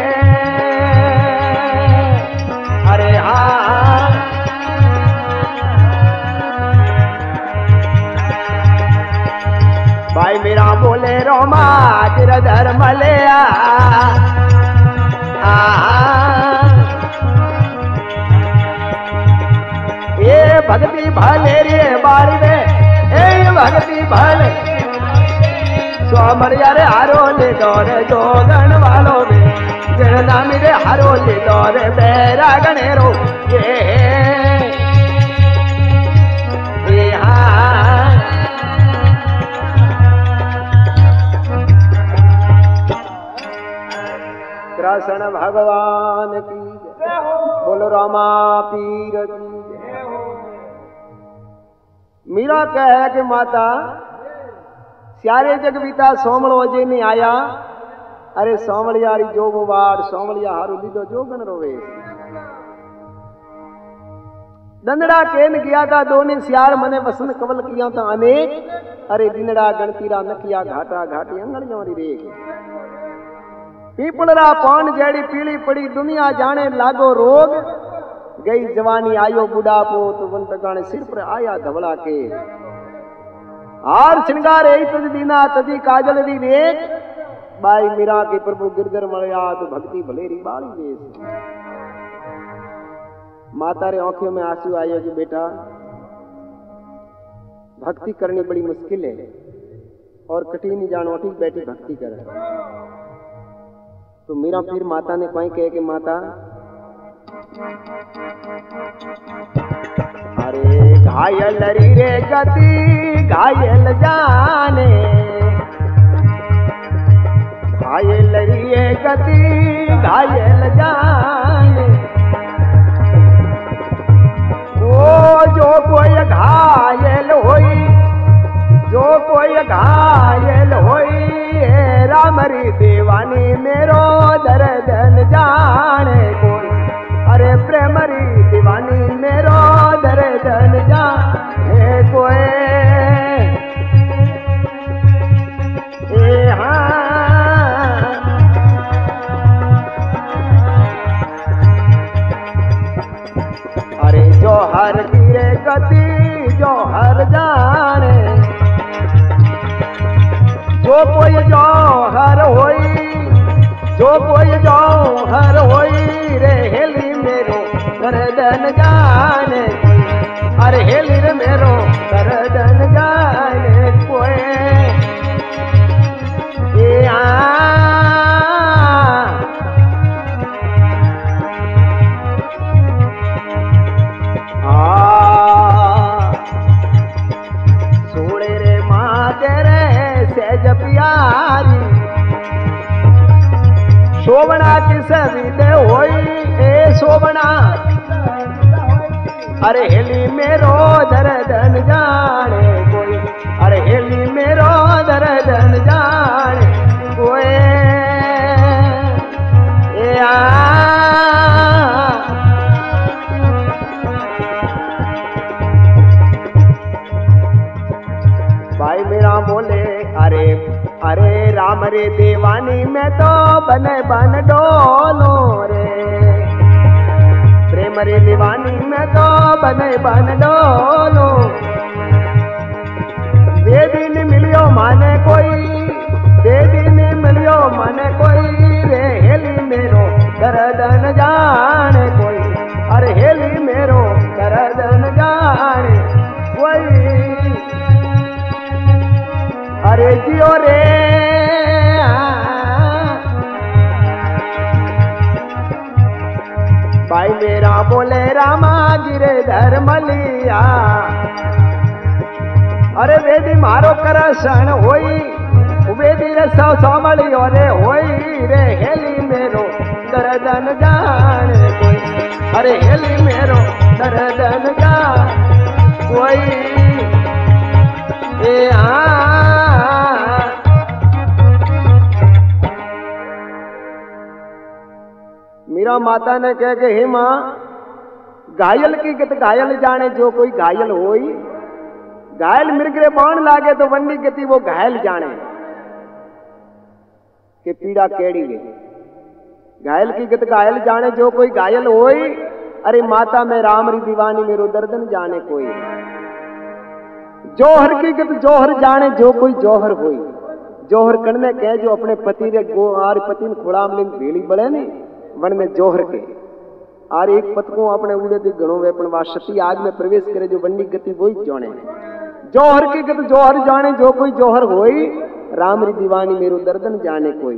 अरे हाँ भाई मेरा बोले रोमा तेरा धर्म ले ये भक्ति भले रे बाड़ी रे ए भक्ति भले सोमरिया रे हारो ले दौरे जोगन वालो में जनामी रे हारो ले दौरे बेरा गणेरो कृष्ण भगवान की बोलो रामा पीर की। मीरा कहे कि माता स्यारे जगवीता सोमलो जे नहीं आया अरे सोमलियारी जो मुबार सोमलिया हारू लीधो जोगन रोवे दंदड़ा केन किया था दोनी सियार मने वसन कवल किया था अनेक अरे दिनड़ा गणतीरा नकिया घाटा घाटी अंगड़ियों रेख पीपलरा पान जेड़ी पीली पड़ी दुनिया जाने लागो रोग गई जवानी आयो बुढ़ापो तो वन तकाने सिर पर आया धवला के हार श्रृंगार यही तज दीना तजी काजल दी नेक बाई मीरा के प्रभु गिरधर मलया तो भक्ति भलेरी बाली देश माता रे आंखों में आंसू आयो कि बेटा भक्ति करनी बड़ी मुश्किल है और कठिन जानो ठीक बैठी भक्ति करे तो मीरा फिर माता ने कहीं कहे कि माता अरे घायल रे गति घायल जाने घायल रे गति घायल जाने ओ जो कोई घायल होई जो कोई घायल होई रामरी दीवानी मेरो दर्दन जाने कोई अरे प्रेमरी दीवानी मेरो दर्दन जाने कोई अरे जो हर गिरे गति जो हर जाने जो कोई जौहर होई जो कोई जौहर होई रे हेली मेरो दर्दन जाने अरे हेली रे मेरो दर्दन जाने कोई सोड़े रे माँ तेरे सेज प्यारी शोभना किस विदे होई ए शोभना अरे हेली मेरो दर्दन जाने कोई अरे हेली मेरो दर्दन जाने कोई भाई मेरा बोले अरे अरे राम रे दीवानी में तो बने बन डोलो रे प्रेम रे दीवानी में तो बने बन डोलो दे दिन मिलियो माने कोई दे दिन मिलियो माने कोई रे हेली मेरो दर्दन जाने कोई अरे हेली मेरो दर्दन जाने कोई अरे जियो रे भाई मेरा बोले रामा गिरे धर्मलिया अरे वेदी मारो करसन होई वेदी रे सौ सामलियो रे होई रे हेली मेरो दर्दन जाने कोई अरे हेली मेरो दर्दन जाने कोई मीरा माता ने कह के हे मां घायल की गति घायल जाने जो कोई घायल होई घायल मृग रे बाण लागे तो वन्नी गति वो घायल जाने के पीड़ा केड़ी गे घायल की गति घायल जाने जो कोई घायल होई अरे माता में राम री दीवानी मेरो दर्दन जाने कोई जोहर की गत जोहर जाने जो कोई जोहर होई। जोहर करने कहे जो अपने पति रे गो आर पति ने खुड़ाम लेन भेली बड़े ने वन में जोहर के आर एक पत को अपने उड़े दी गणों वे अपन वासती आग में प्रवेश करे जो बन्नी गति वही जाने। जोहर की गत जोहर जाने जो कोई जोहर होई। राम री दीवानी मेरो दर्दन जाने कोई।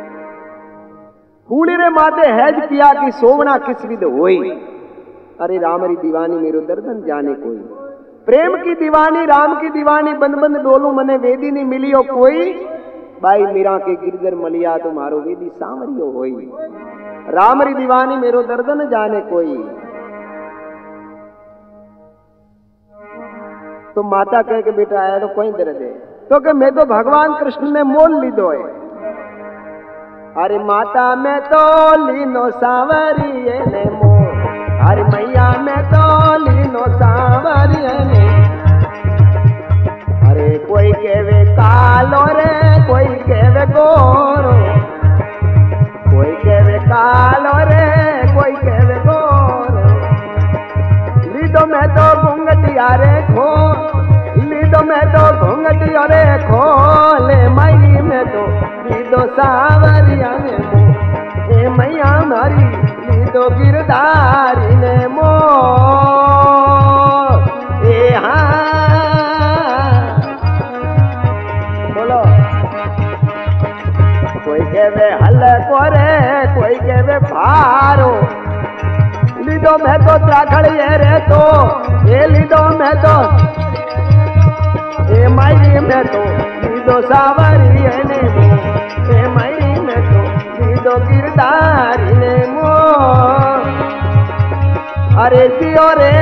फूली रे माते हैज पिया की सोवना किस विध होई। अरे राम री दीवानी मेरो दर्दन जाने कोई। प्रेम की दीवानी राम की दीवानी बंद बंद डोलू मने वेदी नहीं मिलियो कोई। बाई मीरा के गिरधर मलिया तुम्हारो वेदी सांवरियो होई। राम री दीवानी मेरो दर्दन जाने कोई। तो माता कह के बेटा आया तो कोई दर्द है तो कि मैं तो भगवान कृष्ण ने मोल लीधो है। अरे माता मैं तो लीनो सांवरिये ने मोल। अरे मैया मैं तो लीनो सांवरिये ने। अरे कोई कहवे कालो रे कोई कहवे गोरो। कोई कहवे कालो रे कोई कहवे गोरो। लीधो मैं तो घूंघटिया रे खोल। लीधो मैं तो घूंघटिया रे खोले माई में तो लीधो सांवरिया ने मोल। ए मैया मारी लीधो गिरधारी ने मोल। ए हाँ बोलो। कोई कहवे हल कोरे कोई कहवे भारो। लीधो मैं तो त्राखड़िए रे तो ये लीधो मैं तो ए माई में तो लीधो सांवरिये ने मोल। ए माई में तो लीधो गिरधारी ने मोल। अरे जियो रे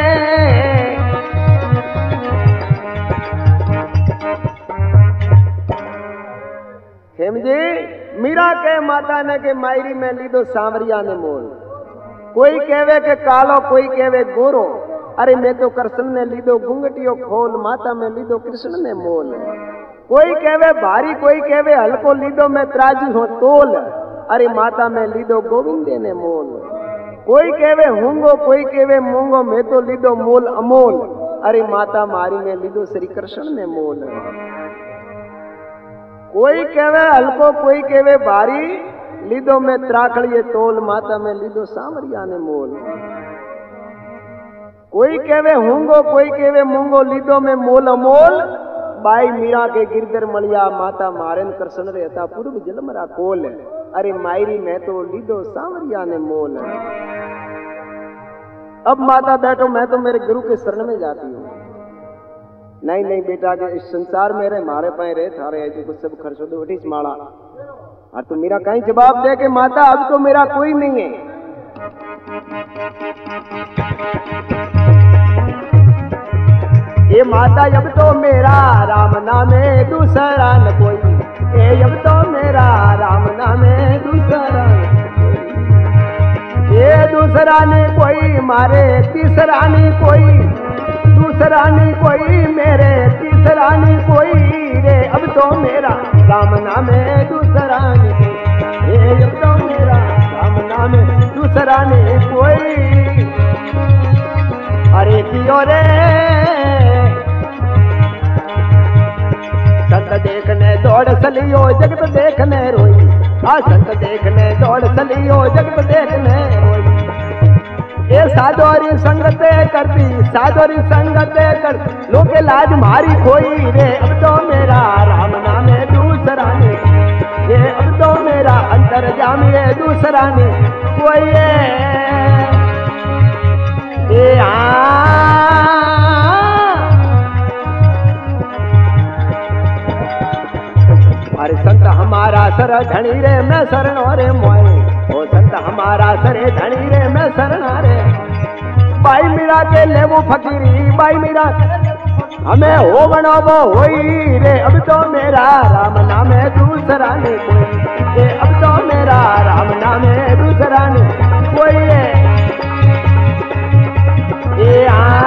हेम जी मीरा के माता ने के मायरी में लीधो सांवरिया ने मोल। कोई कहवे के कालो कोई कहवे गोरो। अरे मैं तो कृष्ण ने लीधो घूंघटियो खोल। माता में लीधो कृष्ण ने मोल। कोई कहवे भारी कोई कहवे हल्को लीधो मैं त्राजी हो तोल। अरे माता में लीधो गोविंदे ने मोल। कोई कहवे हूंगो कोई कहवे मूंगो मैं तो लीधो मोल अमोल। अरे माता मारी में लीधो श्री कृष्ण ने मोल। कोई कहवे हल्को कोई कहवे भारी लीधो में त्राखड़िए तोल। माता में लीधो सांवरिया ने मोल। कोई कहवे हूंगो कोई कहवे मूंगो लीधो में मोल अमोल। बाई मीरा के गिरधर मलिया माता मारन कृष्ण रहता पूर्व जलमरा कोल। अरे मायरी मैं तो लीधो सांवरिया ने मोल। अब माता बैठो मैं तो मेरे गुरु के शरण में जाती हूँ। नहीं नहीं बेटा के इस संसार में रहे मारे पाए रहे थारे ऐसे कुछ सब खर्च दो उठीस माड़ा। और तू मेरा कहीं जवाब दे के माता अब तो मेरा कोई नहीं है। ये माता अब तो मेरा राम नामे दूसरा न कोई। ये अब तो मेरा राम नामे दूसरा न कोई। ये दूसरा ने कोई मारे तीसरा ने कोई। दूसरा ने कोई मेरे तीसरा ने कोई रे। अब तो मेरा राम नामे दूसरा ने कोई। ये अब तो मेरा राम नामे दूसरा ने कोई। अरे कियो रे संत देखने दौड़ सलियो जगत देखने रोई। आ संत देखने दौड़ सलियो जगत देखने रोई। ये साधोरी संगते करती साधोरी संगते कर लोके लाज मारी खोई रे। अब तो मेरा राम नामे दूसरा ने। ये अब तो मेरा अंतर जामिए दूसरा ने कोई। ये अरे संत हमारा सर धनी रे मैं शरणो रे मोए। ओ संत हमारा सरे धनी रे मैं शरणा रे। बाई मीरा के लेवो फकीरी बाई मीरा हमें हो बनावो होई रे। अब तो मेरा राम नामे दूसरा ने कोई। ये अब तो मेरा राम नामे दूसरा ने कोई। ये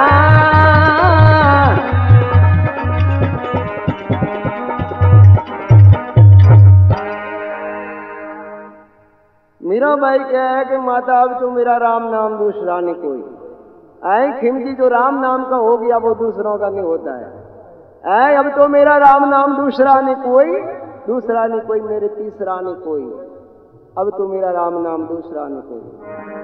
मीरा भाई क्या है कि माता अब तो मेरा राम नाम दूसरा नहीं कोई। आई खिमजी जो राम नाम का हो गया वो दूसरों का नहीं होता है। ऐ अब तो मेरा राम नाम दूसरा नहीं कोई मेरे तीसरा नहीं कोई, अब तो मेरा राम नाम दूसरा नहीं कोई।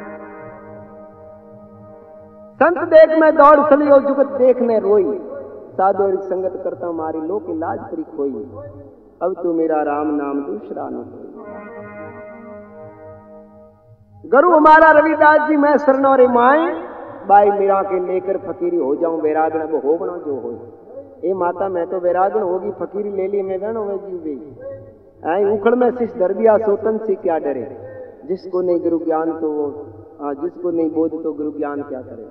संत देख मैं दौड़ चली और जुगत देखने रोई, साधोरी संगत करता मारी लोक लाज करी खोई, अब तो मेरा राम नाम दूसरा नहीं कोई। गुरु हमारा रविदास जी मैं शरणों माए, बाई मीरा के लेकर फकीरी हो जाऊं वैरागण अब हो बना जो हो। ए माता मैं तो वैरागण होगी, फकीरी ले ली मैं बहनों में जीव गई। आई उखड़ में शीश धर दिया सोतन से क्या डरे, जिसको नहीं गुरु ज्ञान तो वो जिसको नहीं बोध तो गुरु ज्ञान क्या करे।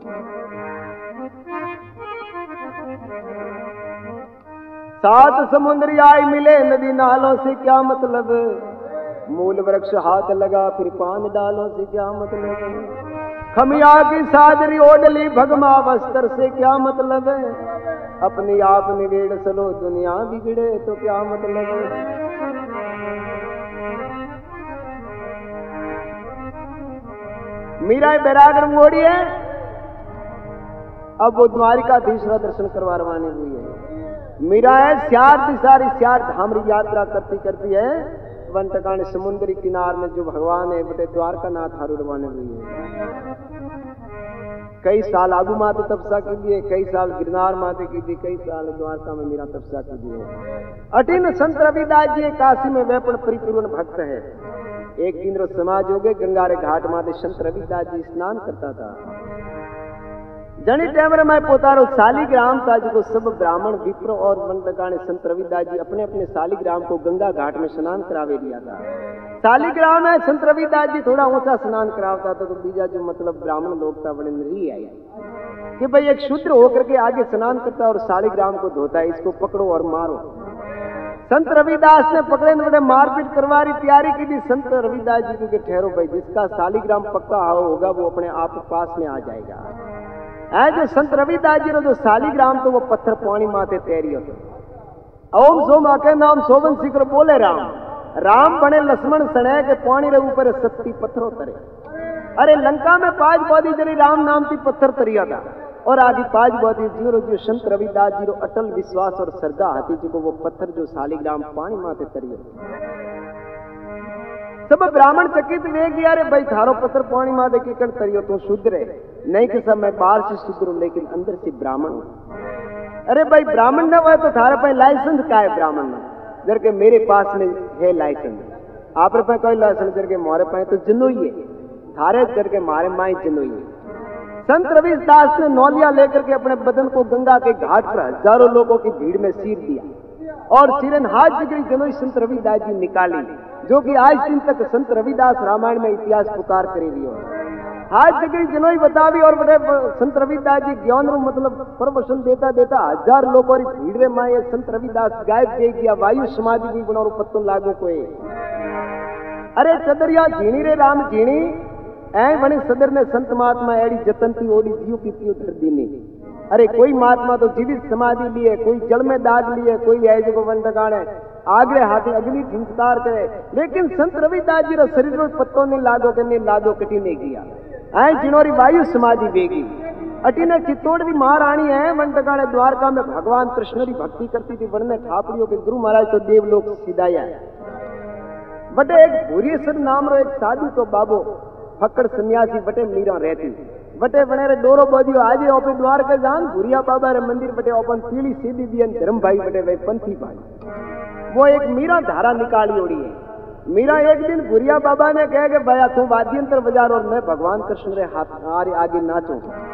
सात समुद्री आई मिले नदी नालों से क्या मतलब, मूल वृक्ष हाथ लगा फिर पान डालों से क्या मतलब, खमिया की सादरी ओडली भगमा वस्त्र से क्या मतलब है, अपने आप निवेड़ चलो दुनिया बिगड़े तो क्या मतलब है। मीरा बैरागढ़ मोड़ी है, अब वो द्वारिका तीसरा दर्शन करवाने हुई है। मीरा है श्यार धाम यात्रा करती है, वन टकाने समुद्री किनार में जो भगवान है बटे द्वारका नाथ हारूरवाने हुई है। कई साल आगू माते तपस्या की दिए, कई साल गिरनार माते की दी, कई साल द्वारका में मीरा तपस्या की दी। अटिन संत रविदास जी काशी में वैपण परिपूर्ण भक्त है। एक दिन रोज समाज हो गए गंगारे घाट माते संत रविदास जी स्नान करता था। जनी टेमर में पोतारो शालिग्राम था, जो सब ब्राह्मण विप्र और वन टकाने संत रविदास जी अपने अपने शालिग्राम को गंगा घाट में स्नान करावे दिया था। शालिग्राम है संत रविदास जी थोड़ा ऊंचा स्नान करावता था, तो बीजा जो मतलब ब्राह्मण लोग था बड़े नहीं आई कि भाई एक शूद्र होकर के आगे स्नान करता और शालिग्राम को धोता है, इसको पकड़ो और मारो। संत रविदास ने पकड़े बड़े मारपीट करवा रही तैयारी की थी। संत रविदास जी को ठहरो भाई, जिसका शालिग्राम पक्का होगा वो अपने आप पास में आ जाएगा। ऐ जो संत रविदास जी जो शालिग्राम तो वो पत्थर पानी माते तैरी होते। ओम सोम आके नाम सोवन सिकर बोले राम बने लक्ष्मण सने के पानी रे ऊपर सत्ती पत्थरों तरे। अरे लंका में 5 बोधी जरी राम नाम की पत्थर तरिया था, और आगे 5 बोधी जो संत रविदास जी अटल विश्वास और श्रद्धा हाथी जी को वो पत्थर जो शालिग्राम पानी माते तरिया। सब ब्राह्मण चकित वे गया, अरे भाई थारो पत्थर पानी माते के कर तरियो तो शुद्र है नहीं कि सब मैं बाहर से शुद्र हूं लेकिन अंदर से ब्राह्मण हूं। अरे भाई ब्राह्मण न हुआ तो थारे पे लाइसेंस का है ब्राह्मण में, जर के मेरे पास में है लाइसेंस, आप पे कोई लाइसेंस जर के मारे पाए तो जनोई है, थारे जर के मारे माए जनोई है। संत रविदास ने नौलिया लेकर के अपने बदन को गंगा के घाट पर हजारों लोगों की भीड़ में चीर दिया और चिरन हाथ जिगरी जनोई संत रविदास जी निकाली, जो कि आज दिन तक संत रविदास रामायण में इतिहास पुकार करी रही हो। हाथ जिगरी जनोई बतावी और बड़े संत रविदास जी ज्ञान मतलब प्रवचन देता देता 1000 लोगों की भीड़ रे माए संत रविदास गायब दे गया, वायु समाधि भी बना और पत्तों लागो कोई। अरे सदरिया झीणी रे राम झीणी ऐ बने सदर ने संत महात्मा एड़ी जतनती ओडी जीव की पियो धर दीनी। अरे कोई महात्मा तो जीवित समाधि लिए, कोई जल में दाग लिए, कोई ऐसे को वन टकाने आगरे हाथी अग्नि संस्कार करे, लेकिन संत रविदास जी रो शरीर में पत्तों ने लागो के ने लादो कटी ने किया। ऐ जिनोरी वायु समाधि बेगी अटी ने चित्तौड़ भी महारानी है वन टकाने द्वारका में भगवान कृष्ण की भक्ति करती थी, वरने ठापड़ियों के गुरु महाराज तो देवलोक सिधाया। बटे एक भूरियसर नाम रो एक साधु तो बाबो फक्कड़ सन्यासी बटे मीरा रहती बटे बने रे डोरो बोदियो आज ओपन द्वार के जान भूरिया बाबा रे मंदिर बटे ओपन पीली सीधी दियन धर्म भाई बटे वे पंथी भाई वो एक मीरा धारा निकाली ओड़ी है। मीरा एक दिन भूरिया बाबा ने कहे कि भैया तू वाद्यंत्र बजा और मैं भगवान कृष्ण रे हाथ आगे नाचूं।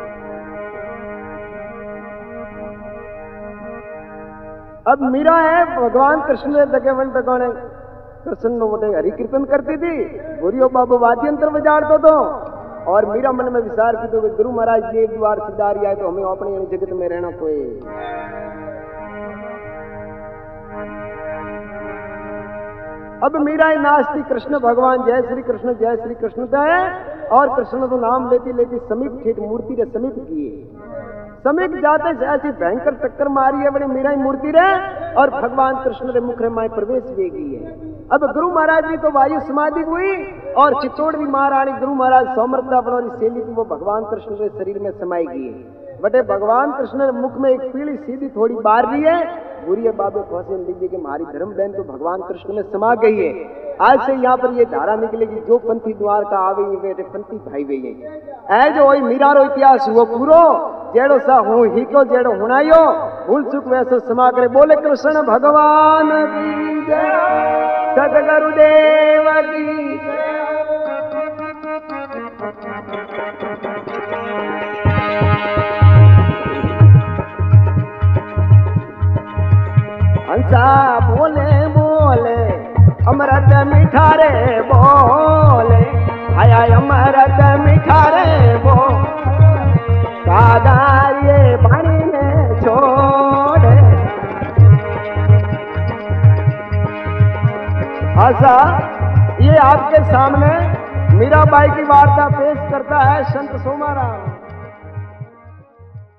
अब मीरा है भगवान कृष्ण रे दके वन टकाने कृष्ण मोटे हरि कीर्तन करती थी, भूरियो बाबू वाद्यंत्र बजाड़तो तो, और मीरा मन में विचार की तो गुरु महाराज जी एक द्वार सिधारी आए तो हमें अपने जगत में रहना कोई। अब मीरा नाचती कृष्ण भगवान जय श्री कृष्ण है, और कृष्ण तो नाम लेती लेती समीप ठेठ मूर्ति रे समीप किए। समीप जाते ऐसी भयंकर टक्कर मारी है बड़ी मीरा मूर्ति रे, और भगवान कृष्ण रे मुख रे माए प्रवेश दे गई है। अब गुरु महाराज जी तो वायु समाधि हुई और चित्तौड़ भी महारानी गुरु महाराज सौमर्दा बनोरी शैली थी वो भगवान कृष्ण के शरीर में समाई गई है। बटे भगवान कृष्ण मुख में एक पीली सीधी थोड़ी बार रही है बुरी बाबे फौसे लीजिए कि हमारी धर्म बहन तो भगवान कृष्ण में समा गई है। आज से यहाँ पर ये धारा निकलेगी, जो पंथी द्वार का आवे वे पंथी भाई वे ऐ जो वही मीरा रो इतिहास हुआ पूरो जेड़ो सा हूँ ही को जेड़ो हुनायो भूल चुक वैसो समा करे। बोले कृष्ण भगवान की जय, सदगुरुदेव की जय। हंसा बोले बोले अमृत मीठा रे बोले, आया अमृत मीठा रे बोले, दादा ये पानी में छोड़े। ऐसा ये आपके सामने मीराबाई की वार्ता पेश करता है संत सोमाराम।